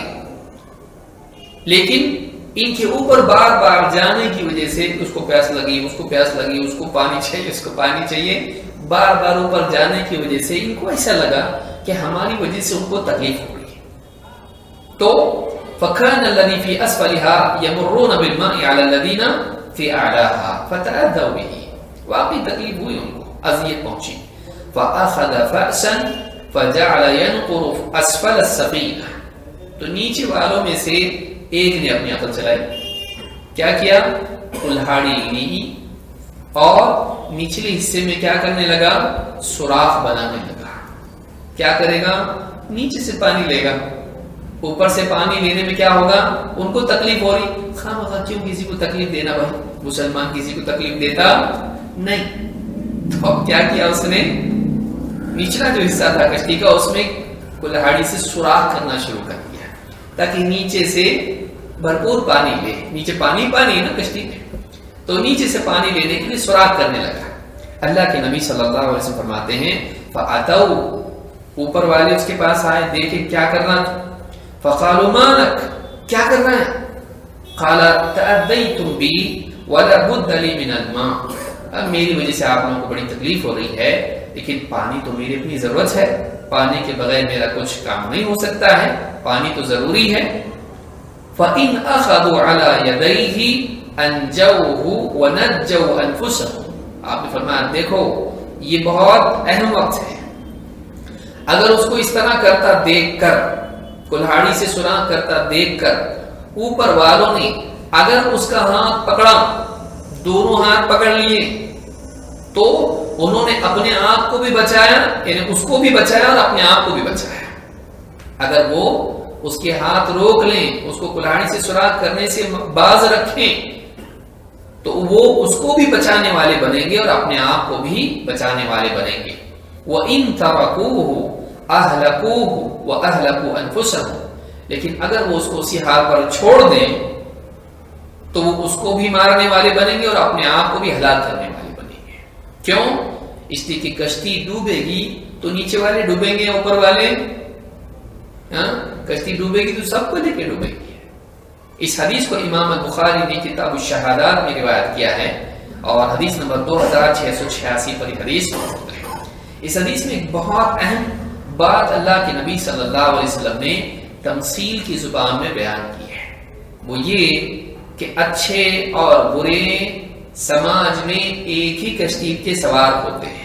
A: لیکن ان کے اوپر بار بار جانے کی وجہ سے اس کو پیاس لگی، اس کو پیاس لگی، اس کو پانی چاہیے، اس کو پانی چاہیے، بار بار اوپر جانے کی وجہ سے ان کو ایسا لگا کہ ہماری وجہ سے ان کو تکلیف ہو رہی ہے، تو فَكَانَ الَّذِي فِي أَسْفَلِهَا يَمُرُّونَ بِالْمَاءِ عَلَى الَّذِينَ فِي أَعْلَاهَا فَتَأَدَّوْا بِهِ، واقعی تکلیف ہوئی ان کو، اذیت پہنچی۔ فَأَخَذَ فَأْسًا فَجَعَلَ يَنْقُرُ أَسْفَلَ السَّفِينَةِ، تو نیچے والوں میں سے ایک نے اپنی عقل چلائی، کیا کیا؟ کلہاڑی لی اور نچلے حصے میں کیا کرنے لگا؟ سوراخ بنانے لگا۔ کیا کرے گا؟ نیچے سے پانی لے گا، اوپر سے پانی لینے میں کیا ہوگا؟ ان کو تکلیف ہو رہی، خواہ کیوں کسی کو تکلیف دینا بھائی، مسلمان کسی کو تکلیف دیتا نہیں، تو اب کیا کیا اس نے؟ نچلا جو حصہ تھا کشتی کا اس میں کلہاڑی سے سوراخ کرنا شروع کر دیا تاکہ نیچے سے بھرپور پانی لے، نیچے پانی ہے نا کشتی میں، تو نیچے سے پانی لینے کے لیے سوراخ کرنے لگا۔ اللہ کے نبی صلی اللہ علیہ وسلم فرماتے ہیں فَأَتَوْا، اوپر والے اس کے پاس آئے، دیکھیں کیا کرنا، فَقَالُوا مَا لَكَ، کیا کر رہا ہے؟ قَالَ تَأَذَّيْتُمْ بِي وَلَا بُدَّ لِي مِنَ الْمَاءِ، اب میری وجہ سے آپ لوگوں کو بڑی تکلیف ہو رہی ہے، لیکن پانی تو میری اپنی ضرورت ہے، پانی کے بغیر میرا کچھ کام نہیں ہو سکتا ہے، پانی تو ضروری ہے۔ فَإِنْ أَخَذُوا عَلَى يَدَيْهِ أَنْجَوْهُ وَنَجَّوْا أَنفُسَهُمْ، آپ نے فرمایا دیکھو یہ بہت اہم وقت ہے، اگر اس کو اس طرح کرتا دیکھ کر، کلہاڑی سے سوراخ کرتا دیکھ کر، اوپر والوں نے اگر اس کا ہاتھ پکڑا، دونوں ہاتھ پکڑ لیے، تو انہوں نے اپنے آپ کو بھی بچایا، یعنی اس کو بھی بچایا اور اپنے آپ کو بھی بچایا۔ اگر وہ اس کے ہاتھ روک لیں، اس کو کلہاڑی سے سوراخ کرنے سے باز رکھیں، تو وہ اس کو بھی بچانے والے بنیں گے اور اپنے آپ کو بھی بچانے والے بنیں گے۔ وَإِن تَرَكُوهُ أَهْلَكُوهُ وَأَهْلَكُوا أَنفُسَهُمْ، لیکن اگر وہ اس کو اسی حال پر چھوڑ دیں تو وہ اس کو بھی مارنے والے بنیں گے اور اپنے آپ کو بھی ہلاک کرنے والے بنیں گے۔ کیوں؟ اس لیے کہ کشتی ڈوبے گی تو نیچے والے ڈوبیں گے، اوپر والے کشتی ڈوبے گی تو سب کو لے کے ڈوبے گی۔ اس حدیث کو امام البخاری نے کتاب الشہادات میں روایت کیا ہے اور حدیث نمبر 2686 پر حدیث موجود ہے۔ اس حدیث میں ایک بہت اہم بات اللہ کے نبی صلی اللہ علیہ وسلم نے تمثیل کی زبان میں بیان کی ہے، وہ یہ کہ اچھے اور برے سماج میں ایک ہی کشتی کے سوار ہوتے ہیں۔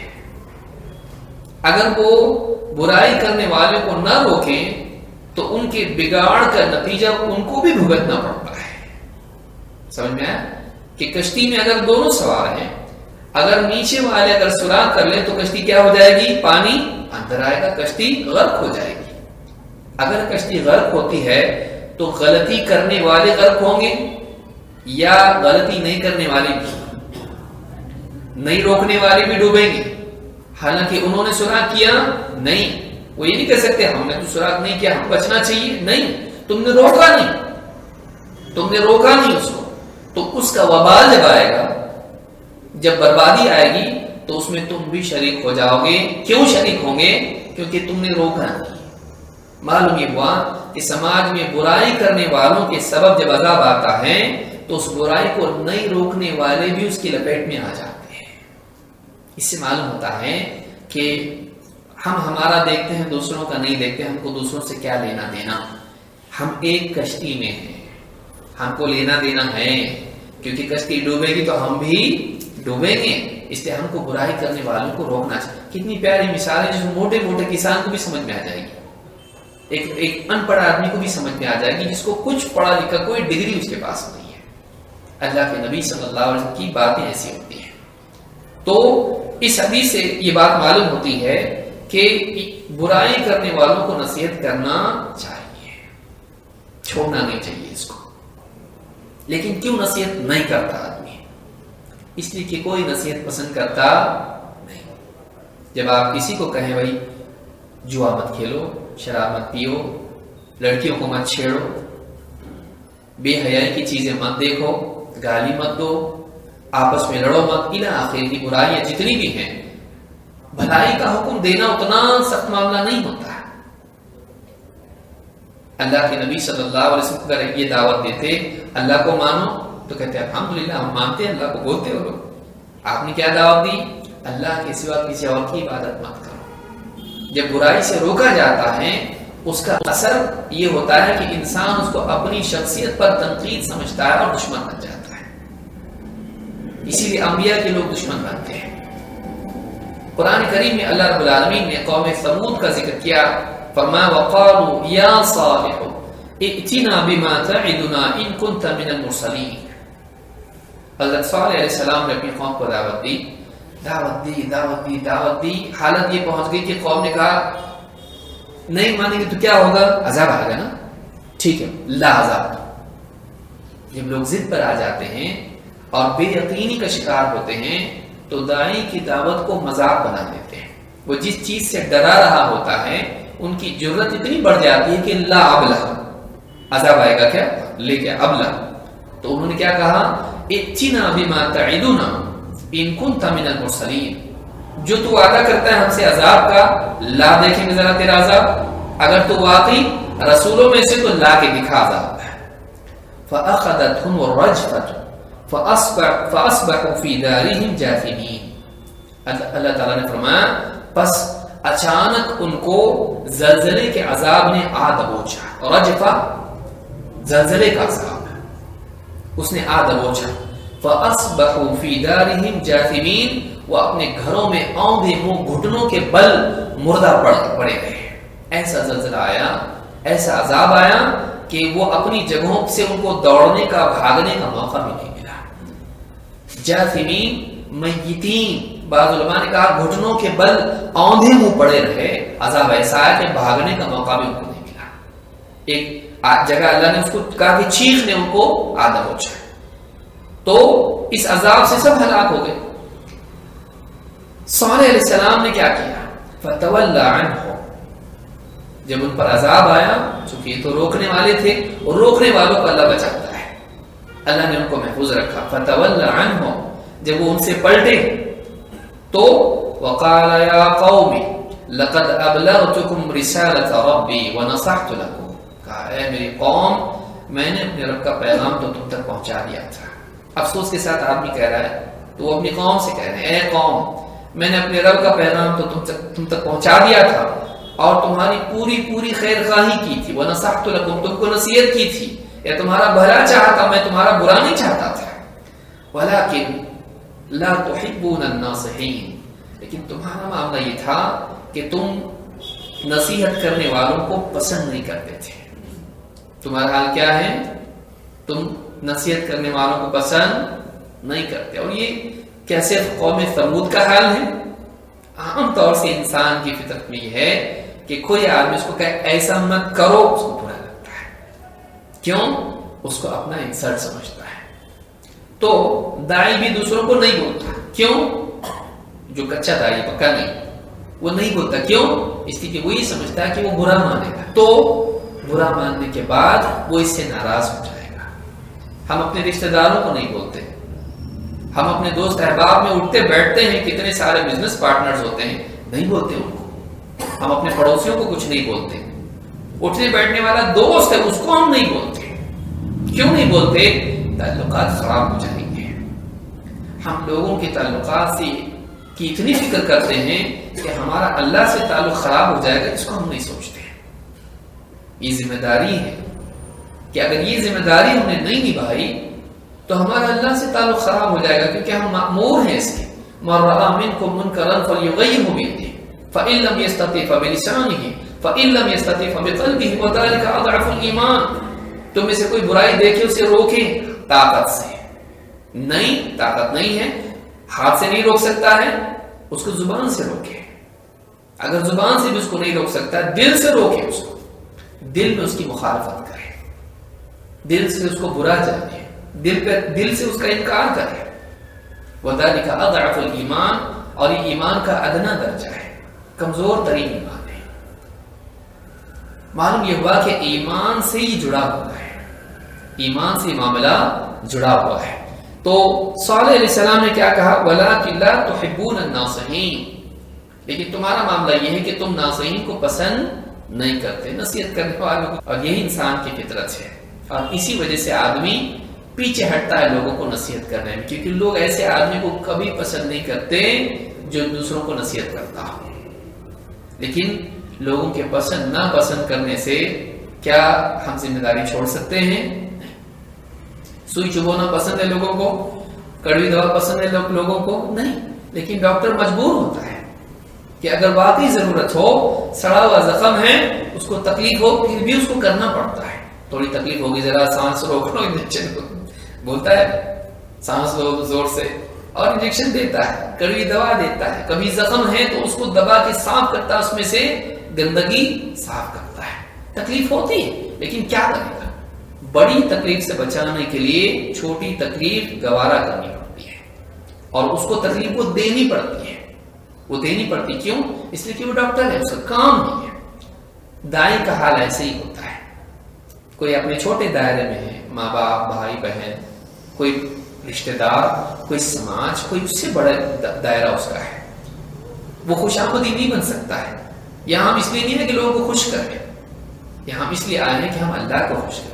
A: اگر وہ برائی کرنے والے کو نہ روکیں تو ان کے بگاڑ کا نتیجہ ان کو بھی بھگتنا پڑتا ہے۔ سمجھ میں آیا کہ کشتی میں اگر دونوں سوار ہیں، اگر نیچے والے اگر سراغ کر لیں تو کشتی کیا ہو جائے گی؟ پانی اندر آئے گا، کشتی غرق ہو جائے گی۔ اگر کشتی غرق ہوتی ہے تو غلطی کرنے والے غرق ہوں گے یا غلطی نہیں کرنے والے بھی؟ نہیں روکنے والے بھی ڈوبیں گے، حالانکہ انہوں نے سراغ کیا نہیں۔ وہ یہ نہیں کہہ سکتے ہم نے تو سراغ نہیں کیا، ہم بچنا چاہیے، نہیں، تم نے روکا نہیں، تم نے روکا نہیں اس کو، تو اس کا وبال جب آئے گا، جب بربادی آئے گی تو اس میں تم بھی شریک ہو جاؤ گے۔ کیوں شریک ہوں گے؟ کیونکہ تم نے روکا نہیں۔ معلوم یہ ہوا کہ سماج میں برائی کرنے والوں کے سبب جب عذاب آتا ہے تو اس برائی کو نہیں روکنے والے بھی اس کی لپیٹ میں آ جاتے ہیں۔ اس سے معلوم ہوتا ہے کہ ہم ہمارا دیکھتے ہیں، دوسروں کا نہیں دیکھتے، ہم کو دوسروں سے کیا لینا دینا۔ ہم ایک کشتی میں ہیں، ہم کو لینا دینا ہے، کیونکہ کشتی ڈوبے گی تو ہم بھی ڈوبیں گے، اس لیے ہم کو برائی کرنے والوں کو روکنا چاہیے۔ کتنی پیاری مثال ہے جس موٹے موٹے کسان کو بھی سمجھ میں آ جائے گی، ایک ان پڑھ آدمی کو بھی سمجھ میں آ جائے گی جس کو کچھ پڑھا لکھا کوئی ڈگری اس کے پاس نہیں ہے۔ اللہ کے نبی صلی اللہ علیہ وسلم کی باتیں ایسی ہوتی ہیں۔ تو اس حدیث سے یہ بات معلوم ہوتی ہے کہ برائی کرنے والوں کو نصیحت کرنا چاہیے، چھوڑنا نہیں چاہیے اس کو۔ لیکن کیوں نصیحت نہیں کرتا آدمی؟ اس لیے کہ کوئی نصیحت پسند کرتا نہیں۔ جب آپ کسی کو کہیں بھائی جوا مت کھیلو، شراب مت پیو، لڑکیوں کو مت چھیڑو، بے حیائی کی چیزیں مت دیکھو، گالی مت دو، آپس میں لڑو مت، الی آخر کی برائیاں جتنی بھی ہیں، بھلائی کا حکم دینا اتنا سخت معاملہ نہیں ہوتا ہے۔ اللہ کے نبی صلی اللہ علیہ وسلم اگر یہ دعوت دیتے اللہ کو مانو تو کہتے ہیں الحمدللہ ہم مانتے ہیں اللہ کو، بولتے ہو لوگ۔ آپ نے کیا دعوت دی؟ اللہ کے سوا کسی اور کی عبادت مت کرو۔ جب برائی سے روکا جاتا ہے اس کا اثر یہ ہوتا ہے کہ انسان اس کو اپنی شخصیت پر تنقید سمجھتا ہے اور دشمن بن جاتا ہے۔ اسی لیے انبیاء کے لوگ دشمن بنتے ہیں۔ قرآن کریم میں اللہ رب العالمین نے قوم ثمود کا ذکر کیا، فرمایا وقالوا یا صالح ائتنا بما تعدنا ان كنت من المرسلین۔ حضرت صالح علیہ السلام نے اپنی قوم کو دعوت دی، حالت یہ پہنچ گئی کہ قوم نے کہا نہیں مانیں گے تو کیا ہوگا؟ عذاب آئے گا نا، ٹھیک ہے لا عذاب۔ جب لوگ ضد پر آ جاتے ہیں اور بے یقینی کا شکار ہوتے ہیں تو داعی کی دعوت کو مذاق بنا دیتے ہیں۔ وہ جس چیز سے ڈرا رہا ہوتا ہے ان کی جرت اتنی بڑھ جاتی ہے کہ لا ابلہ، عذاب آئے گا کیا؟ لے کیا ابلہ۔ تو انہوں نے کیا کہا؟ ائتنا بما تعدنا ان كنت من المرسلین، جو تو وعدہ کرتا ہے ہم سے عذاب کا، لا دیکھیں گے ذرا تیرا عذاب، اگر تو واقعی رسولوں میں سے تو لا کے دکھا عذاب ہے۔ فأخذتهم الرجفة فأصبحوا في دارهم جاثمين۔ اللہ تعالیٰ نے فرمایا پس اچانک ان کو زلزلے کے عذاب نے آ دبوچا۔ رجفہ زلزلے کا عذاب ہے، اس نے آ دبوچا۔ فأصبحوا في دارهم جاثمين، وہ اپنے گھروں میں اوندھے منہ گھٹنوں کے بل مردہ پڑے رہے۔ ایسا زلزلہ آیا، ایسا عذاب آیا کہ وہ اپنی جگہوں سے ان کو دوڑنے کا بھاگنے کا موقع بھی نہیں ملا۔ جاثمین میتین، بعض علماء نے کہا گھٹنوں کے بل اوندھے منہ پڑے رہے، عذاب ایسا آیا کہ بھاگنے کا موقع بھی ان کو نہیں ملا۔ ایک جگہ اللہ نے اس کو کہا کہ چیخ نے ان کو آدھا پہنچا، تو اس عذاب سے سب ہلاک ہو گئے۔ صالح علیہ السلام نے کیا کیا؟ فتولى عنہ، جب ان پر عذاب آیا، چونکہ یہ تو روکنے والے تھے اور روکنے والوں کو اللہ بچاتا ہے، اللہ نے ان کو محفوظ رکھا۔ فتولى عنہ، جب وہ ان سے پلٹے تو وقال یا قوم لقد ابلغتکم رسالۃ ربی ونصحت لکم، کہا اے میری قوم میں نے اپنے رب کا پیغام تو تم تک پہنچا دیا تھا۔ افسوس کے ساتھ آدمی کہہ رہا ہے، تو وہ اپنی قوم سے کہہ رہے ہیں اے قوم میں نے اپنے رب کا پیغام تو تم تک پہنچا دیا تھا اور تمہاری پوری خیر خواہی کی تھی، وَنَصَحْتُ لَكُمْ تم کو نصیحت کی تھی، یا تمہارا بھلا چاہتا، میں تمہارا برا نہیں چاہتا تھا، وَلَكِنْ لَا تُحِبُّونَ النَّاصِحِينَ، لیکن تمہارا معاملہ یہ تھا کہ تم نصیحت کرنے والوں کو پسند نہیں کرتے تھے۔ تمہارا حال کیا ہے؟ تم نصیحت کرنے والوں کو پسند نہیں کرتے۔ اور یہ کیسے قوم ثمود کا حال ہے؟ عام طور سے انسان کی فطرت میں یہ ہے کہ کوئی آدمی اس کو کہے ایسا مت کرو، اس کو برا لگتا ہے۔ کیوں؟ اس کو اپنا انسلٹ سمجھتا ہے۔ تو داعی بھی دوسروں کو نہیں بولتا، کیوں؟ جو کچا داعی پکا نہیں، وہ نہیں بولتا، کیوں؟ اس لیے کہ وہ یہ سمجھتا ہے کہ وہ برا مانے گا، تو برا ماننے کے بعد وہ اس سے ناراض ہو جائے گا۔ ہم اپنے رشتہ داروں کو نہیں بولتے، ہم اپنے دوست احباب میں اٹھتے بیٹھتے ہیں، کتنے سارے بزنس پارٹنرز ہوتے ہیں، نہیں بولتے ان کو۔ ہم اپنے پڑوسیوں کو کچھ نہیں بولتے، اٹھنے بیٹھنے والا دوست ہے اس کو ہم نہیں بولتے۔ کیوں نہیں بولتے؟ تعلقات خراب ہو جائیں گے۔ ہم لوگوں کے تعلقات سے کی اتنی فکر کرتے ہیں کہ ہمارا اللہ سے تعلق خراب ہو جائے گا، اس کو ہم نہیں سوچتے۔ یہ ذمہ داری ہے کہ اگر یہ ذمہ داری ہم نے نہیں نبھائی تو ہمارا اللہ سے تعلق خراب ہو جائے گا، کیونکہ ہم مأمور ہیں اس کے۔ مَن رَأَىٰ مِنكُم مُنكَرًا فَلْيُغَيِّرْهُ بِيَدِهِ فَإِن لَّمْ يَسْتَطِعْ فَبِلِسَانِهِ فَإِن لَّمْ يَسْتَطِعْ فَبِقَلْبِهِ وَذَلِكَ أَضْعَفُ الْإِيمَانِ۔ تم میں سے کوئی برائی دیکھے اسے روکے طاقت سے، نہیں طاقت نہیں ہے، ہاتھ سے نہیں روک سکتا ہے، اس کو زبان سے روکے۔ اگر زبان سے بھی اس کو نہیں روک سکتا، دل سے روکے اس کو، دل میں اس کی مخالفت کرے، دل سے اس کو برا جانے، دل سے اس کا انکار کرے۔ وَذَلِكَ أَضْعَفُ الْإِيمَانِ، اور یہ ایمان کا ادنا درجہ ہے، کمزور ترین ایمان ہے۔ معلوم یہ ہوا کہ ایمان سے ہی جڑا ہوا ہے، ایمان سے معاملہ جڑا ہوا ہے۔ تو صالح علیہ السلام نے کیا کہا؟ وَلَكِنْ لَا تُحِبُّونَ النَّاصِحِينَ، لیکن تمہارا معاملہ یہ ہے کہ تم ناصحین کو پسند نہیں کرتے، نصیحت کرنے والوں کو، اور یہی انسان کی فطرت ہے۔ اور اسی وجہ سے آدمی پیچھے ہٹتا ہے لوگوں کو نصیحت کرنے میں، کیونکہ لوگ ایسے آدمی کو کبھی پسند نہیں کرتے جو دوسروں کو نصیحت کرتا ہو۔ لیکن لوگوں کے پسند نہ پسند کرنے سے کیا ہم ذمہ داری چھوڑ سکتے ہیں؟ سوئی چبونا پسند ہے لوگوں کو، کڑوی دوا پسند ہے لوگوں کو؟ نہیں، لیکن ڈاکٹر مجبور ہوتا ہے کہ اگر واقعی ضرورت ہو، سڑا ہوا زخم ہے، اس کو تکلیف ہو، پھر بھی اس کو کرنا پڑتا ہے۔ تھوڑی تکلیف ہوگی، ذرا سانس روک لو، انجیکشن بولتا ہے، سانس لو زور سے، اور انجیکشن دیتا ہے، کڑوی دوا دیتا ہے۔ کبھی زخم ہے تو اس کو دبا کے صاف کرتا ہے، اس میں سے گندگی صاف کرتا ہے۔ تکلیف ہوتی ہے، لیکن کیا کرے گا؟ بڑی تکلیف سے بچانے کے لیے چھوٹی تکلیف گوارا کرنی پڑتی ہے، اور اس کو تکلیف کو دینی پڑتی ہے۔ وہ دینی پڑتی کیوں؟ اس لیے کہ وہ ڈاکٹر ہے، اس کا کام نہیں ہے۔ دائی کا حال ایسے ہی ہوتا ہے، کوئی اپنے چھوٹے دائرے میں ہے، ماں باپ، بھائی بہن، کوئی رشتہ دار، کوئی سماج، کوئی اس سے بڑا دائرہ اس کا ہے، وہ خوش آمدی نہیں بن سکتا ہے۔ یہاں ہم اس لیے نہیں ہے کہ لوگوں کو خوش کریں، یہاں ہم اس لیے آئے ہیں کہ ہم اللہ کو خوش کریں۔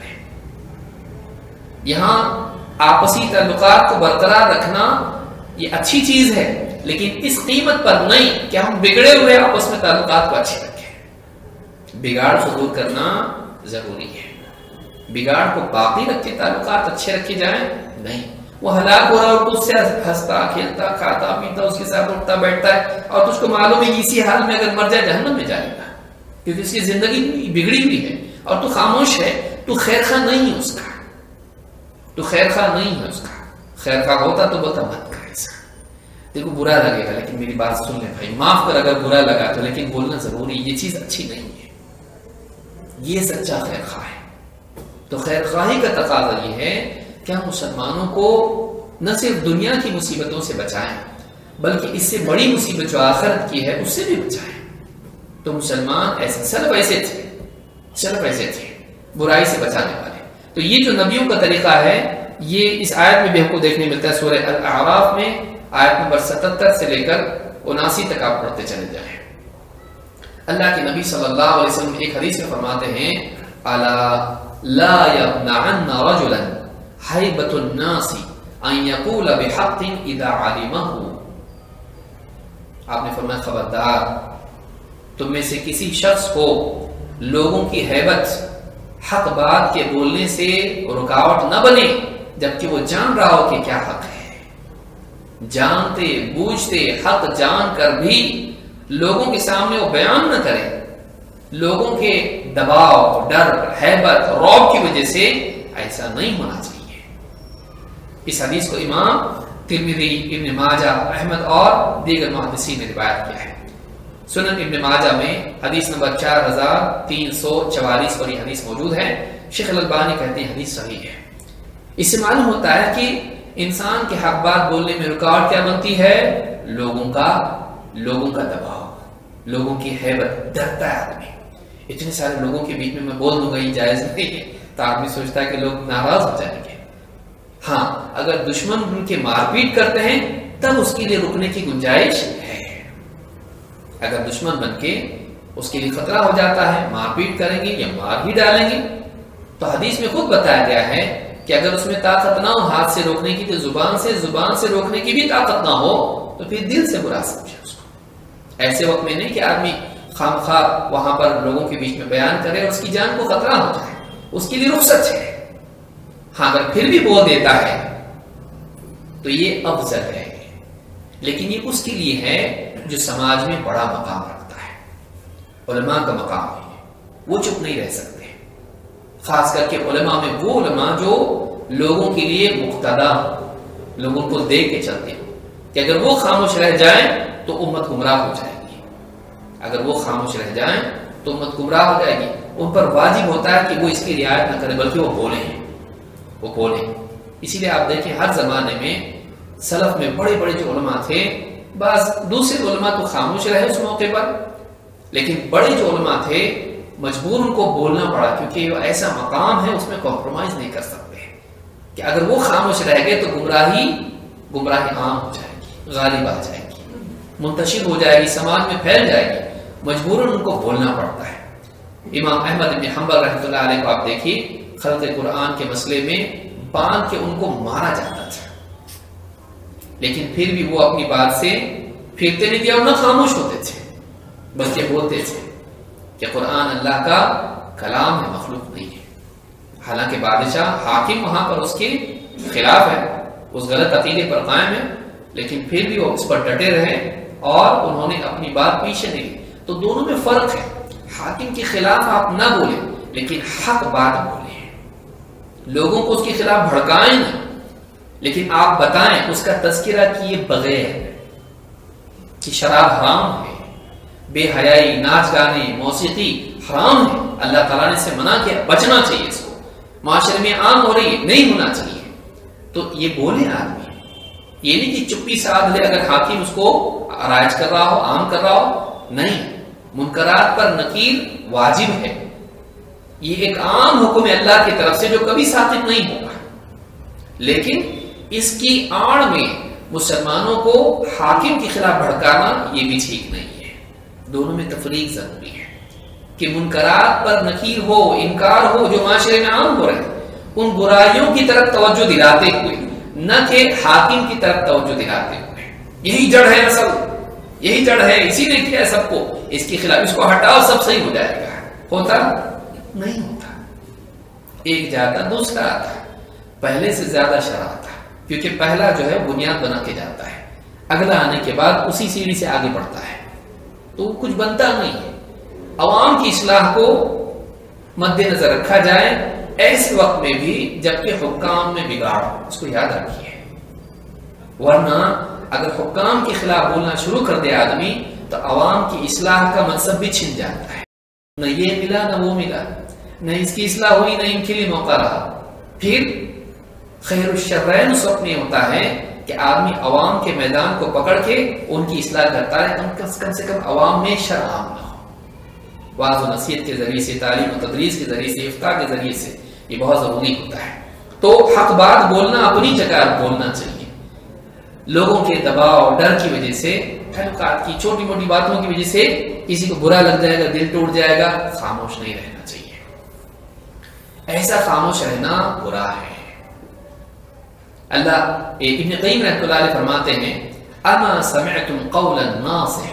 A: یہاں آپسی تعلقات کو برقرار رکھنا یہ اچھی چیز ہے، لیکن اس قیمت پر نہیں کہ ہم بگڑے ہوئے آپس میں تعلقات کو اچھے رکھیں۔ بگاڑ کو دور کرنا ضروری ہے، بگاڑ کو باقی رکھے تعلقات اچھے رکھے جائیں، نہیں۔ وہ ہلاک ہو رہا اور تجھ سے ہنستا کھیلتا کھاتا پیتا اس کے ساتھ اٹھتا بیٹھتا ہے، اور تجھ کو معلوم ہے اسی حال میں اگر مر جائے جہنم میں جائے گا، کیونکہ اس کی زندگی بگڑی ہوئی ہے، اور تو خاموش ہے، تو خیر خواہ نہیں ہے اس کا، تو خیر خواہ نہیں ہے اس کا۔ خیر خواہ ہوتا تو بولتا مت کر ایسا، دیکھو برا لگے گا لیکن میری بات سن لے بھائی، معاف کر اگر برا لگا تو، لیکن بولنا ضروری، یہ چیز اچھی نہیں ہے، یہ سچا خیر خواہ ہے۔ تو خیر خواہی کا تقاضا یہ ہے کہ ہم مسلمانوں کو نہ صرف دنیا کی مصیبتوں سے بچائیں، بلکہ اس سے بڑی مصیبت جو آخرت کی ہے اس سے بھی بچائیں۔ تو مسلمان ایسے سلف ایسے تھے برائی سے بچانے والے۔ تو یہ جو نبیوں کا طریقہ ہے، یہ اس آیت میں بھی ہم کو دیکھنے ملتا ہے۔ سورہ الاعراف میں آیت نمبر 77 سے لے کر 79 تک آپ پڑھتے چلے جائیں۔ اللہ کے نبی صلی اللہ علیہ وسلم ایک حدیث میں فرماتے ہیں الا لا يمنعن رجلا حیبۃ الناس ان یقول بحق اذا علمہ، آپ نے فرمایا خبردار تم میں سے کسی شخص کو لوگوں کی ہیبت حق بات کے بولنے سے رکاوٹ نہ بنے جبکہ وہ جان رہا ہو کہ کیا حق ہے۔ جانتے بوجھتے حق جان کر بھی لوگوں کے سامنے وہ بیان نہ کرے، لوگوں کے دباؤ، ڈر، ہیبت، رعب کی وجہ سے ایسا نہیں ہونا چاہیے۔ اس حدیث کو امام ترمذی، ابن ماجہ، احمد اور دیگر محدثین نے روایت کیا ہے۔ سنن ابن ماجہ میں حدیث نمبر 4344 پر یہ حدیث موجود ہے۔ شیخ الالبانی کہتے ہیں حدیث صحیح ہے۔ اس سے معلوم ہوتا ہے کہ انسان کے حق بات بولنے میں رکاوٹ کیا بنتی ہے؟ لوگوں کا دباؤ، لوگوں کی ہیبت، ڈرتا ہے آدمی۔ اتنے سارے لوگوں کے بیچ میں بول دوں گا یہ جائز نہیں ہے تو آدمی سوچتا ہے کہ لوگ ناراض ہو جائیں گے۔ ہاں، اگر دشمن ان کے مار پیٹ کرتے ہیں تب اس کے لیے رکنے کی گنجائش ہے۔ اگر دشمن بن کے اس کے لیے خطرہ ہو جاتا ہے، مار پیٹ کریں گے یا مار ہی ڈالیں گے، تو حدیث میں خود بتایا گیا ہے کہ اگر اس میں طاقت نہ ہو ہاتھ سے روکنے کی تو زبان سے روکنے کی بھی طاقت نہ ہو تو پھر دل سے برا سمجھے اس کو۔ ایسے وقت میں نہیں کہ آدمی خامخواہ وہاں پر لوگوں کے بیچ میں بیان کرے اور اس کی جان کو خطرہ ہو جائے، اس کے لیے رخصت ہے۔ ہاں، اگر پھر بھی بول دیتا ہے تو یہ افضل ہے، لیکن یہ اس کے لیے ہے جو سماج میں بڑا مقام رکھتا ہے۔ علماء کا مقام ہے، وہ چپ نہیں رہ سکتے، خاص کر کے علماء میں وہ علماء جو لوگوں کے لیے مقتدا، لوگوں کو دیکھ کے چلتے ہیں کہ اگر وہ خاموش رہ جائیں تو امت گمراہ ہو جائے گی۔ اگر وہ خاموش رہ جائیں تو امت گمراہ ہو جائے گی۔ ان پر واجب ہوتا ہے کہ وہ اس کی رعایت نہ کریں بلکہ وہ بولیں۔ اسی لیے آپ دیکھیں ہر زمانے میں سلف میں بڑے بڑے جو علماء تھے، بعض دوسرے علماء تو خاموش رہے اس موقع پر، لیکن بڑے جو علماء تھے مجبور ان کو بولنا پڑا، کیونکہ وہ ایسا مقام ہے اس میں کمپرومائز نہیں کر سکتے کہ اگر وہ خاموش رہ گئے تو گمراہی عام ہو جائے گی، غالب آ جائے گی، منتشر ہو جائے گی، سماج میں پھیل جائے گی، مجبوراً ان کو بولنا پڑتا ہے۔ امام احمد بن حنبل رحمۃ اللہ علیہ کو آپ دیکھیے، خلق قرآن کے مسئلے میں باندھ کے ان کو مارا جاتا تھا، لیکن پھر بھی وہ اپنی بات سے پھرتے نہیں تھے اور نہ خاموش ہوتے تھے، بلکہ بولتے تھے کہ قرآن اللہ کا کلام ہے، مخلوق نہیں ہے۔ حالانکہ بادشاہ حاکم وہاں پر اس کے خلاف ہے، اس غلط عقیدے پر قائم ہے، لیکن پھر بھی وہ اس پر ڈٹے رہے اور انہوں نے اپنی بات پیچھے نہیں لی۔ تو دونوں میں فرق ہے، حاکم کے خلاف آپ نہ بولیں لیکن حق بات بولیں، لوگوں کو اس کے خلاف بھڑکائیں نہیں، لیکن آپ بتائیں، اس کا تذکرہ کیے بغیر کہ شراب حرام ہے، بے حیائی، ناچ گانے، موسیقی حرام ہے، اللہ تعالیٰ نے اسے منع کیا، بچنا چاہیے، اس کو معاشرے میں عام ہو رہی ہے، نہیں ہونا چاہیے، تو یہ بولے آدمی، یہ نہیں کہ چپی سادھ لے اگر حاکم اس کو رائج کر رہا ہو، عام کر رہا ہو، نہیں، منکرات پر نکیر واجب ہے، یہ ایک عام حکم ہے اللہ کی طرف سے جو کبھی ساقط نہیں ہوگا، لیکن اس کی آڑ میں مسلمانوں کو حاکم کے خلاف بھڑکانا یہ بھی ٹھیک نہیں ہے۔ دونوں میں تفریق ضروری ہے کہ منکرات پر نکیر ہو، انکار ہو جو معاشرے میں عام ہو رہے ہیں، ان برائیوں کی طرف توجہ دلاتے ہوئے، نہ کہ حاکم کی طرف توجہ دلاتے ہوئے۔ یہی جڑ ہے اصل، یہی جڑ ہے، اسی نے کیا سب کو، اس کے خلاف اس کو ہٹاؤ سب صحیح ہو جائے گا، ہوتا نہیں ہوتا، ایک جاتا دوسرا آتا، پہلے سے زیادہ شرح آتا، کیونکہ پہلا جو ہے بنیاد بنا کے جاتا ہے، اگلا آنے کے بعد اسی سیڑھی سے آگے بڑھتا ہے، تو کچھ بنتا نہیں ہے۔ عوام کی اصلاح کو مد نظر رکھا جائے ایسے وقت میں بھی جبکہ حکام میں بگاڑ، اس کو یاد رکھیے، ورنہ اگر حکام کے خلاف بولنا شروع کر دے آدمی تو عوام کی اصلاح کا منصب بھی چھن جاتا ہے، نہ یہ ملا نہ وہ ملا، نہ اس کی اصلاح ہوئی نہ ان کے لیے موقع رہا، پھر خیر الشرین اس وقت میں ہوتا ہے کہ آدمی عوام کے میدان کو پکڑ کے ان کی اصلاح کرتا ہے، کم سے کم عوام میں شر عام نہ ہو، واعظ و نصیحت کے ذریعے سے، تعلیم و تدریس کے ذریعے سے، افتاء کے ذریعے سے، یہ بہت ضروری ہوتا ہے۔ تو حق بات بولنا اپنی جگہ بولنا چاہیے، لوگوں کے دباؤ ڈر کی وجہ سے، تعلقات کی چھوٹی موٹی باتوں کی وجہ سے کسی کو برا لگ جائے گا، دل ٹوٹ جائے گا، خاموش نہیں رہنا چاہیے. ایسا خاموش رہنا برا ہے. اللہ ابن قیم رحمۃ اللہ علیہ فرماتے ہیں اما سمعتم قول الناصح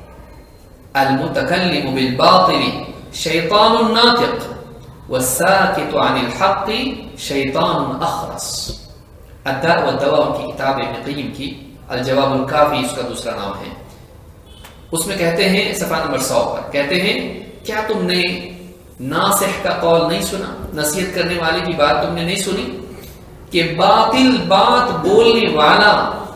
A: المتكلم بالباطل شیطان ناطق والساکت عن الحق شیطان اخرس. الداء والدواء ان کی کتاب ابن قیم کی الجواب الکافی اس کا دوسرا نام ہے. اس میں کہتے ہیں صفحہ نمبر 100 پر کہتے ہیں کیا تم نے ناصح کا قول نہیں سنا، نصیحت کرنے والے کی بات تم نے نہیں سنی کہ باطل بات بولنے والا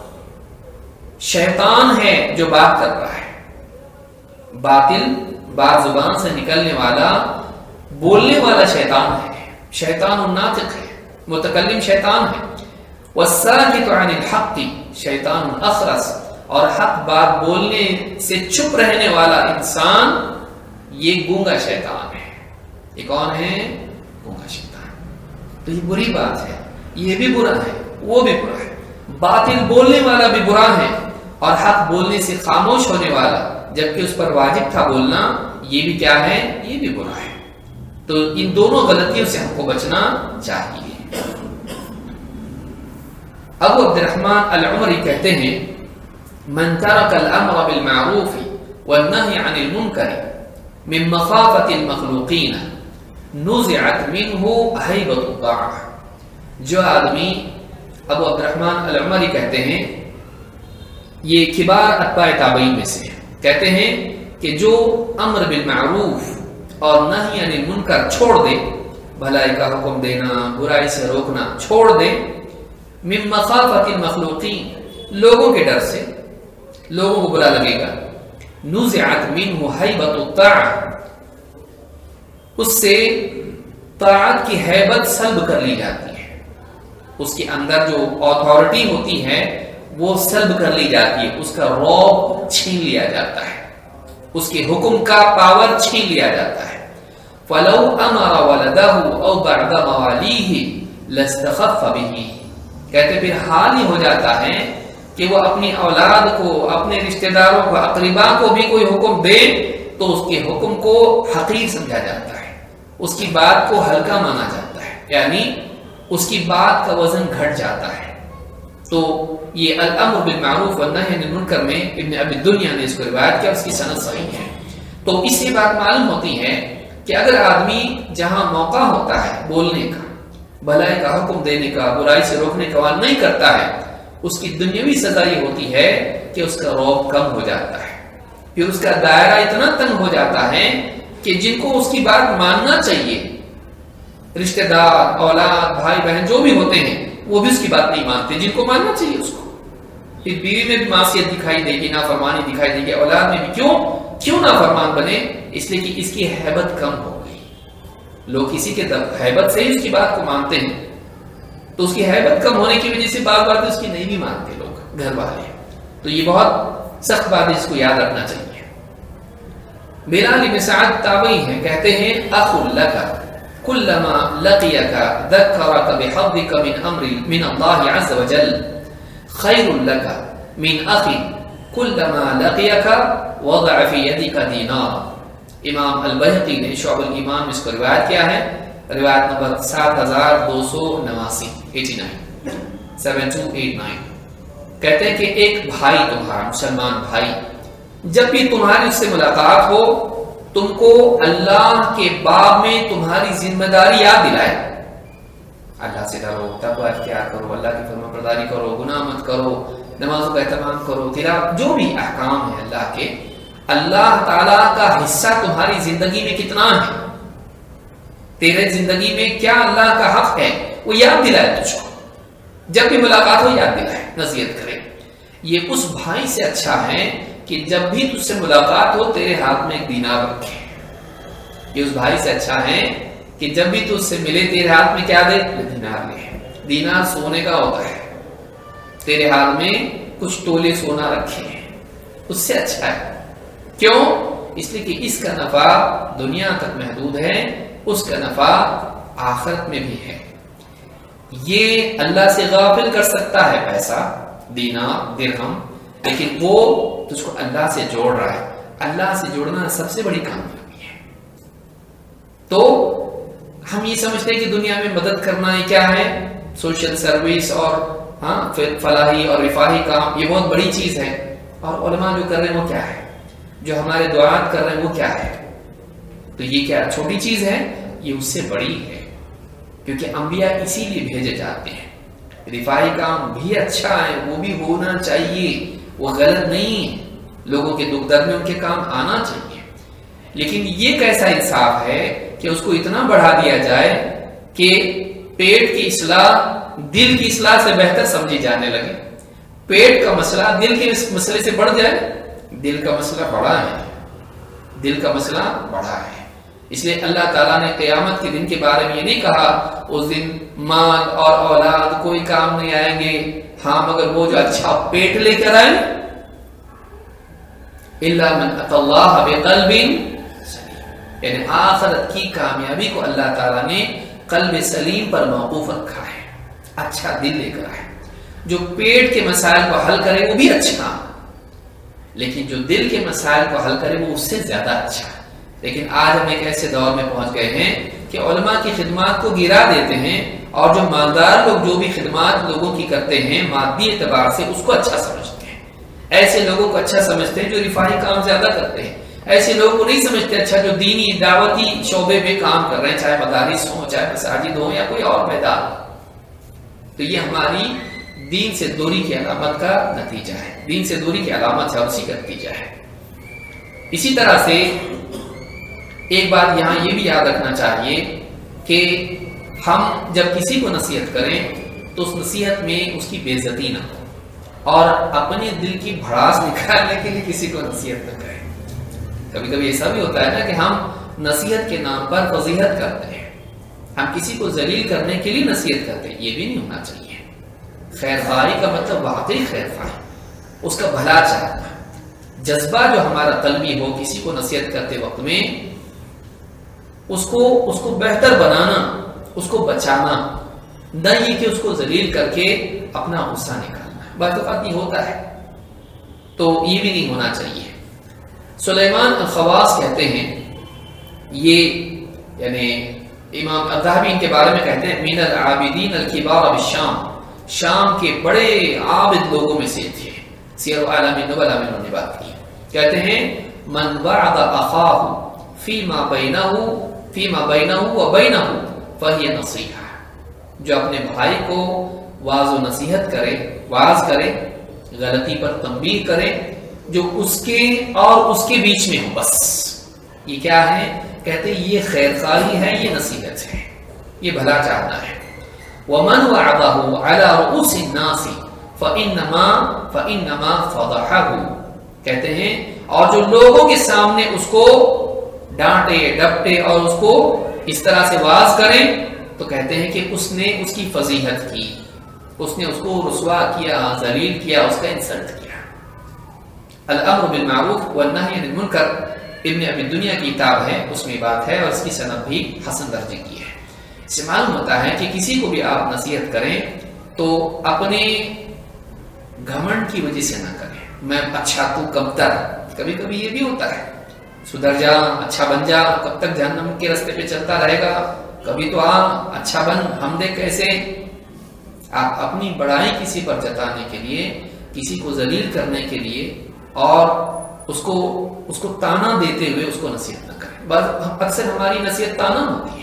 A: شیطان ہے جو بات کر رہا ہے. باطل بات زبان سے نکلنے والا بولنے والا شیطان ہے، شیطان الناطق ہے، متکلم شیطان ہے. والساکت عن الحق شیطان اخرس، اور حق بات بولنے سے چپ رہنے والا انسان یہ گونگا شیطان ہے. یہ کون ہے؟ گونگا شیطان. تو یہ بری بات ہے، یہ بھی برا ہے، وہ بھی برا ہے. باطل بولنے والا بھی برا ہے اور حق بولنے سے خاموش ہونے والا جبکہ اس پر واجب تھا بولنا، یہ بھی کیا ہے؟ یہ بھی برا ہے. تو ان دونوں غلطیوں سے ہم کو بچنا چاہیے. ابو عبد الرحمن العمری کہتے ہیں من ترک الامر بالمعروف والنهي عن المنکر من مخافة المخلوقین نزعت منه هیبة الطاعة. جو آدمی، ابو عبد الرحمن العمری کہتے ہیں، یہ کبار اتباع تابعین میں سے کہتے ہیں کہ جو امر بالمعروف اور نہی عن المنکر چھوڑ دے، بھلائی کا حکم دینا، برائی سے روکنا چھوڑ دے، من مخافۃ المخلوقین لوگوں کے ڈر سے، لوگوں کو برا لگے گا، نزعت منہ ہیبۃ الطاعة اس سے طاعت کی ہیبت سلب کر لی جاتی ہے. اس کے اندر جو اتھارٹی ہوتی ہے وہ سلب کر لی جاتی ہے، اس کا رعب چھین لیا جاتا ہے، اس کے حکم کا پاور چھین لیا جاتا ہے. فَلَوْ أَمَرَ وَلَدَهُ أَوْ بَعْدَ مَوَالِيهِ لَاسْتَخَفَّ بِهِ. کہتے پھر حال ہی ہو جاتا ہے کہ وہ اپنی اولاد کو، اپنے رشتہ داروں کو، اقرباء کو بھی کوئی حکم دے تو اس کے حکم کو حقیر سمجھا جاتا ہے، اس کی بات کو ہلکا مانا جاتا ہے، یعنی اس کی بات کا وزن گھٹ جاتا ہے. تو یہ الامر بالمعروف والنہی عن المنکر میں ابن ابی الدنیا نے اس کو روایت کیا، اس کی سند صحیح ہے. تو اس سے بات معلوم ہوتی ہے کہ اگر آدمی جہاں موقع ہوتا ہے بولنے کا، بھلائی کا حکم دینے کا، برائی سے روکنے کا وہاں نہیں کرتا ہے، اس کی دنیاوی سزا یہ ہوتی ہے کہ اس کا رعب کم ہو جاتا ہے، پھر اس کا دائرہ اتنا تنگ ہو جاتا ہے کہ جن کو اس کی بات ماننا چاہیے، رشتہ دار، اولاد، بھائی بہن جو بھی ہوتے ہیں، وہ بھی اس کی بات نہیں مانتے جن کو ماننا چاہیے اس کو. پھر بیوی میں بھی معصیت دکھائی دے گی، نافرمانی دکھائی دے گی، اولاد میں بھی کیوں نافرمان بنے؟ اس لیے کہ اس کی ہیبت کم ہو گئی. لوگ کسی کے ہیبت سے ہی اس کی بات کو مانتے ہیں، تو اس کی ہیبت کم ہونے کی وجہ سے بار بار اس کی نہیں بھی مانتے لوگ، گھر والے. تو یہ بہت سخت بات ہے، اس کو یاد رکھنا چاہیے. بلال بن سعد تابعی ہیں، کہتے ہیں اخ لک کلما لقیک ذکرک بحظک من امر من اللہ عز وجل خیر لک من اخ کلما لقیک وضع فی یدک دینار. امام البیہقی نے شعب الایمان میں اس کو روایت کیا ہے، روایت نمبر 7289 7289. کہتے ہیں کہ ایک بھائی تمہارا، مسلمان بھائی، جب بھی تمہاری اس سے ملاقات ہو، تم کو اللہ کے باب میں تمہاری ذمہ داری یاد دلائے. اللہ سے ڈرو، تقوی اختیار کرو، اللہ کی فرما برداری کرو، گناہ مت کرو، نمازوں کا اہتمام کرو، تلاوت، جو بھی احکام ہے اللہ کے، اللہ تعالیٰ کا حصہ تمہاری زندگی میں کتنا ہے، تیرے زندگی میں کیا اللہ کا حق ہے، وہ یاد دلائے تجھ کو. جب بھی ملاقات ہو یاد دلائے، نصیحت کرے. یہ اس بھائی سے اچھا ہے کہ جب بھی تجھ سے ملاقات ہو تیرے ہاتھ میں ایک دینار رکھے. یہ اس بھائی سے اچھا ہے کہ جب بھی تجھ سے ملے تیرے ہاتھ میں کیا دے؟ دینار لے. دینار سونے کا ہوتا ہے، تیرے ہاتھ میں کچھ تولے سونا رکھے، اس سے اچھا ہے. کیوں؟ اس لیے کہ اس کا نفع دنیا تک محدود ہے، اس کا نفع آخرت میں بھی ہے. یہ اللہ سے غافل کر سکتا ہے پیسہ، دینار درہم، لیکن وہ تجھ کو اللہ سے جوڑ رہا ہے. اللہ سے جوڑنا سب سے بڑی کامیابی ہے. تو ہم یہ سمجھتے ہیں کہ دنیا میں مدد کرنا یہ کیا ہے، سوشل سروس اور فلاحی اور رفاہی کام، یہ بہت بڑی چیز ہے. اور علماء جو کر رہے ہیں وہ کیا ہے، جو ہمارے دعات کر رہے ہیں وہ کیا ہے. تو یہ کیا چھوٹی چیز ہے، یہ اس سے بڑی ہے. کیونکہ انبیاء اسی لیے بھیجے جاتے ہیں. رفاہی کام بھی اچھا ہے، وہ بھی ہونا چاہیے، وہ غلط نہیں ہے. لوگوں کے دکھ درد میں ان کے کام آنا چاہیے. لیکن یہ کیسا انصاف ہے کہ اس کو اتنا بڑھا دیا جائے کہ پیٹ کی اصلاح دل کی اصلاح سے بہتر سمجھی جانے لگے. پیٹ کا مسئلہ دل کے مسئلے سے بڑھ جائے. دل کا مسئلہ بڑا ہے، دل کا مسئلہ بڑا ہے. اس لیے اللہ تعالیٰ نے قیامت کے دن کے بارے میں یہ نہیں کہا اس دن مال اور اولاد کوئی کام نہیں آئیں گے، ہاں مگر وہ جو اچھا پیٹ لے کر آئے. الا من اتى الله بقلب سلیم، یعنی آخرت کی کامیابی کو اللہ تعالیٰ نے قلب سلیم پر موقوف رکھا ہے. اچھا دل لے کر آئے. جو پیٹ کے مسائل کو حل کرے وہ بھی اچھا، لیکن جو دل کے مسائل کو حل کرے وہ اس سے زیادہ اچھا. لیکن آج ہم ایک ایسے دور میں پہنچ گئے ہیں کہ علماء کی خدمات کو گرا دیتے ہیں، اور جو مالدار لوگ جو بھی خدمات لوگوں کی کرتے ہیں مادی اعتبار سے اس کو اچھا سمجھتے ہیں. ایسے لوگوں کو اچھا سمجھتے ہیں جو رفاہی کام زیادہ کرتے ہیں. ایسے لوگوں کو نہیں سمجھتے اچھا جو دینی دعوتی شعبے میں کام کر رہے ہیں، چاہے مدارس ہوں، چاہے مساجد ہوں، یا کوئی اور میدان. تو یہ ہماری دین سے دوری کی علامت کا نتیجہ ہے، دین سے دوری کی علامت ہے، اسی کا نتیجہ ہے. اسی طرح سے ایک بات یہاں یہ بھی یاد رکھنا چاہیے کہ ہم جب کسی کو نصیحت کریں تو اس نصیحت میں اس کی بے عزتی نہ ہو، اور اپنے دل کی بھڑاس نکالنے کے لیے کسی کو نصیحت نہ کریں. کبھی کبھی ایسا بھی ہوتا ہے نا کہ ہم نصیحت کے نام پر فضیحت کرتے ہیں، ہم کسی کو ذلیل کرنے کے لیے نصیحت کرتے ہیں. یہ بھی نہیں ہونا چاہیے. خیر خواہی کا مطلب واقعی خیر خواہی، اس کا بھلا چاہنا، جذبہ جو ہمارا قلبی ہو کسی کو نصیحت کرتے وقت میں اس کو بہتر بنانا، اس کو بچانا، نہ یہ کہ اس کو ذلیل کر کے اپنا غصہ نکالنا. بعض اوقات یہ ہوتا ہے، تو یہ بھی نہیں ہونا چاہیے. سلیمان الخواص کہتے ہیں، یہ یعنی امام الذہبی ان کے بارے میں کہتے ہیں من العابدین الکبار بالشام، شام کے بڑے عابد لوگوں میں سے تھے. سیر اعلام النبلاء میں انہوں نے بات کی. کہتے ہیں من وعد اخاہ فیما بینہ و بینہ فہی نصیحہ، جو اپنے بھائی کو واعظ و نصیحت کرے، واعظ کرے، غلطی پر تنبیہ کرے جو اس کے اور اس کے بیچ میں ہو، بس یہ کیا ہے؟ کہتے ہیں یہ خیر خواہی ہے، یہ نصیحت ہے، یہ بھلا چاہنا ہے. ومن وعظہ علی رؤوس الناس فانما فضحہ، کہتے ہیں اور جو لوگوں کے سامنے اس کو ڈانٹے ڈپٹے اور اس کو اس طرح سے واعظ کریں تو کہتے ہیں کہ اس نے اس کی فضیحت کی، اس نے اس کو رسوا کیا، ذلیل کیا، اس کا انسلٹ کیا. الامر بالمعروف والنہی عن المنکر ابن ابی دنیا کی کتاب ہے، اس میں بات ہے اور اس کی سند بھی حسن درجے کی ہے. اس سے معلوم ہوتا ہے کہ کسی کو بھی آپ نصیحت کریں تو اپنے گھمنڈ کی وجہ سے نہ کریں، میں اچھا تو کب تک. کبھی کبھی یہ بھی ہوتا ہے، سدھر جا، اچھا بن جا، کب تک جہنم کے راستے پہ چلتا رہے گا، کبھی تو اچھا بن، ہم دیکھ کیسے. آپ اپنی بڑائی کسی پر جتانے کے لیے، کسی کو ذلیل کرنے کے لیے اور اس کو تانا دیتے ہوئے اس کو نصیحت نہ کریں. اکثر ہماری نصیحت تانا ہوتی ہے،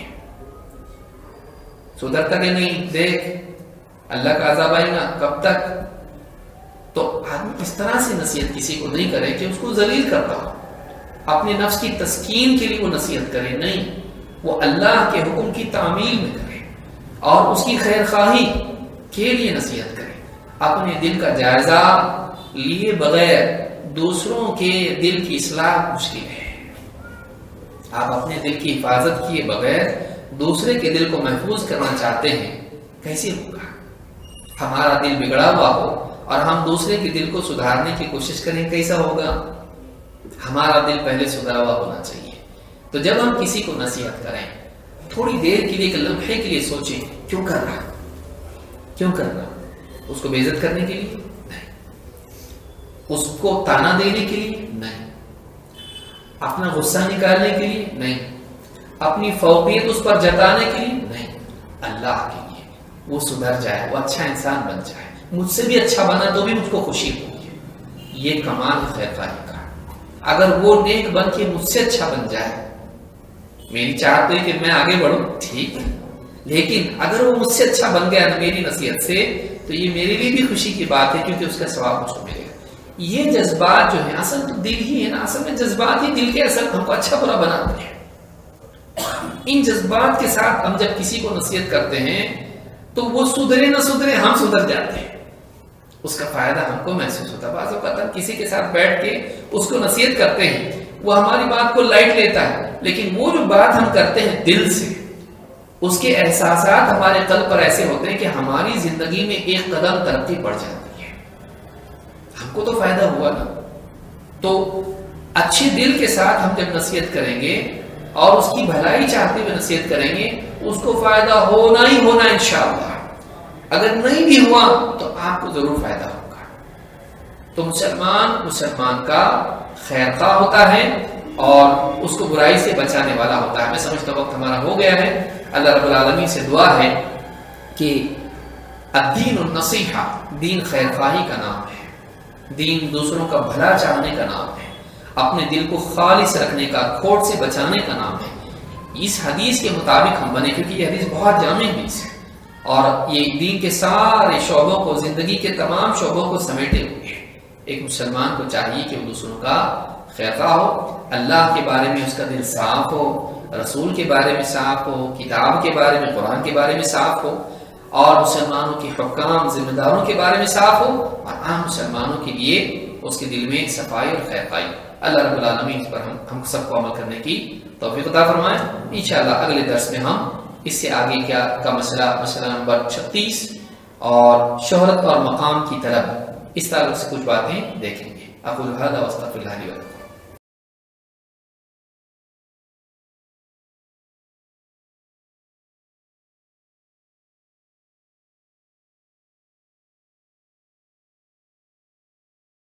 A: سدھرتا کہ نہیں، دیکھ اللہ کا عذاب آئے گا، کب تک. تو آدمی اس طرح سے نصیحت کسی کو نہیں کرے کہ اس کو ذلیل کرتا ہو. اپنے نفس کی تسکین کے لیے وہ نصیحت کرے، نہیں، وہ اللہ کے حکم کی تعمیل میں کرے اور اس کی خیر خواہی کے لیے نصیحت کرے. اپنے دل کا جائزہ لیے بغیر دوسروں کے دل کی اصلاح مشکل ہے. آپ اپنے دل کی حفاظت کیے بغیر دوسرے کے دل کو محفوظ کرنا چاہتے ہیں، کیسے ہوگا؟ ہمارا دل بگڑا ہوا ہو اور ہم دوسرے کے دل کو سدھارنے کی کوشش کریں، کیسا ہوگا؟ ہمارا دل پہلے سدھرا ہوا ہونا چاہیے. تو جب ہم کسی کو نصیحت کریں، تھوڑی دیر کے لیے، ایک لمحے کے لیے سوچیں کیوں کر رہا، کیوں کر رہا؟ اس کو بے عزت کرنے کے لیے نہیں. اس کو تانا دینے کے لیے نہیں، اپنا غصہ نکالنے کے لیے نہیں، اپنی فوقیت اس پر جتانے کے لیے نہیں، اللہ کے لیے وہ سدھر جائے، وہ اچھا انسان بن جائے، مجھ سے بھی اچھا بنا تو بھی مجھ کو خوشی ہوگی، یہ کمال خیر خواہی کا۔ اگر وہ نیک بن کے مجھ سے اچھا بن جائے، میری چاہت ہے کہ میں آگے بڑھوں، ٹھیک ہے، لیکن اگر وہ مجھ سے اچھا بن گیا نا میری نصیحت سے، تو یہ میرے لیے بھی خوشی کی بات ہے، کیونکہ اس کا ثواب مجھ کو ملے گا۔ یہ جذبات جو ہیں، اصل تو دل ہی ہے نا، اصل میں جذبات ہی دل کے اصل ہم کو اچھا برا بناتے ہیں۔ ان جذبات کے ساتھ ہم جب کسی کو نصیحت کرتے ہیں تو وہ سدھرے نہ سدھرے ہم سدھر جاتے ہیں، اس کا فائدہ ہم کو محسوس ہوتا ہے۔ بعض اوقات ہم کسی کے ساتھ بیٹھ کے اس کو نصیحت کرتے ہیں، وہ ہماری بات کو لائٹ لیتا ہے، لیکن وہ جو بات ہم کرتے ہیں دل سے، اس کے احساسات ہمارے قلب پر ایسے ہوتے ہیں کہ ہماری زندگی میں ایک قدم ترقی بڑھ جاتی ہے، ہم کو تو فائدہ ہوا نا۔ تو اچھے دل کے ساتھ ہم جب نصیحت کریں گے اور اس کی بھلائی چاہتے ہوئے نصیحت کریں گے، اس کو فائدہ ہونا ہی ہونا انشاءاللہ۔ اگر نہیں بھی ہوا تو آپ کو ضرور فائدہ ہوگا۔ تو مسلمان کا خیر خواہ ہوتا ہے اور اس کو برائی سے بچانے والا ہوتا ہے۔ میں سمجھتا ہوں وقت ہمارا ہو گیا ہے۔ اللہ رب العالمین سے دعا ہے کہ الدین النصیحہ، دین خیر خواہی کا نام ہے، دین دوسروں کا بھلا چاہنے کا نام ہے، اپنے دل کو خالص رکھنے کا، کھوٹ سے بچانے کا نام ہے۔ اس حدیث کے مطابق ہم بنے، کیونکہ یہ حدیث بہت جامع حدیث ہے اور یہ دین کے سارے شعبوں کو، زندگی کے تمام شعبوں کو سمیٹے ہوئے ہیں۔ ایک مسلمان کو چاہیے کہ وہ دوسروں کا خیر خواہ ہو، اللہ کے بارے میں اس کا دل صاف ہو، رسول کے بارے میں صاف ہو، کتاب کے بارے میں، قرآن کے بارے میں صاف ہو، اور مسلمانوں کے حکام، ذمہ داروں کے بارے میں صاف ہو، اور عام مسلمانوں کے لیے اس کے دل میں صفائی اور خیر خواہی۔ اللہ رب العالمین اس پر ہم سب کو عمل کرنے کی توفیق عطا فرمائے۔ انشاءاللہ اگلے درس میں ہم اس سے آگے کا مسئلہ نمبر 36 اور شہرت اور مقام کی طلب، اس تعلق سے کچھ باتیں دیکھیں گے۔ اقول ھذا واستغفر اللہ لی ولکم۔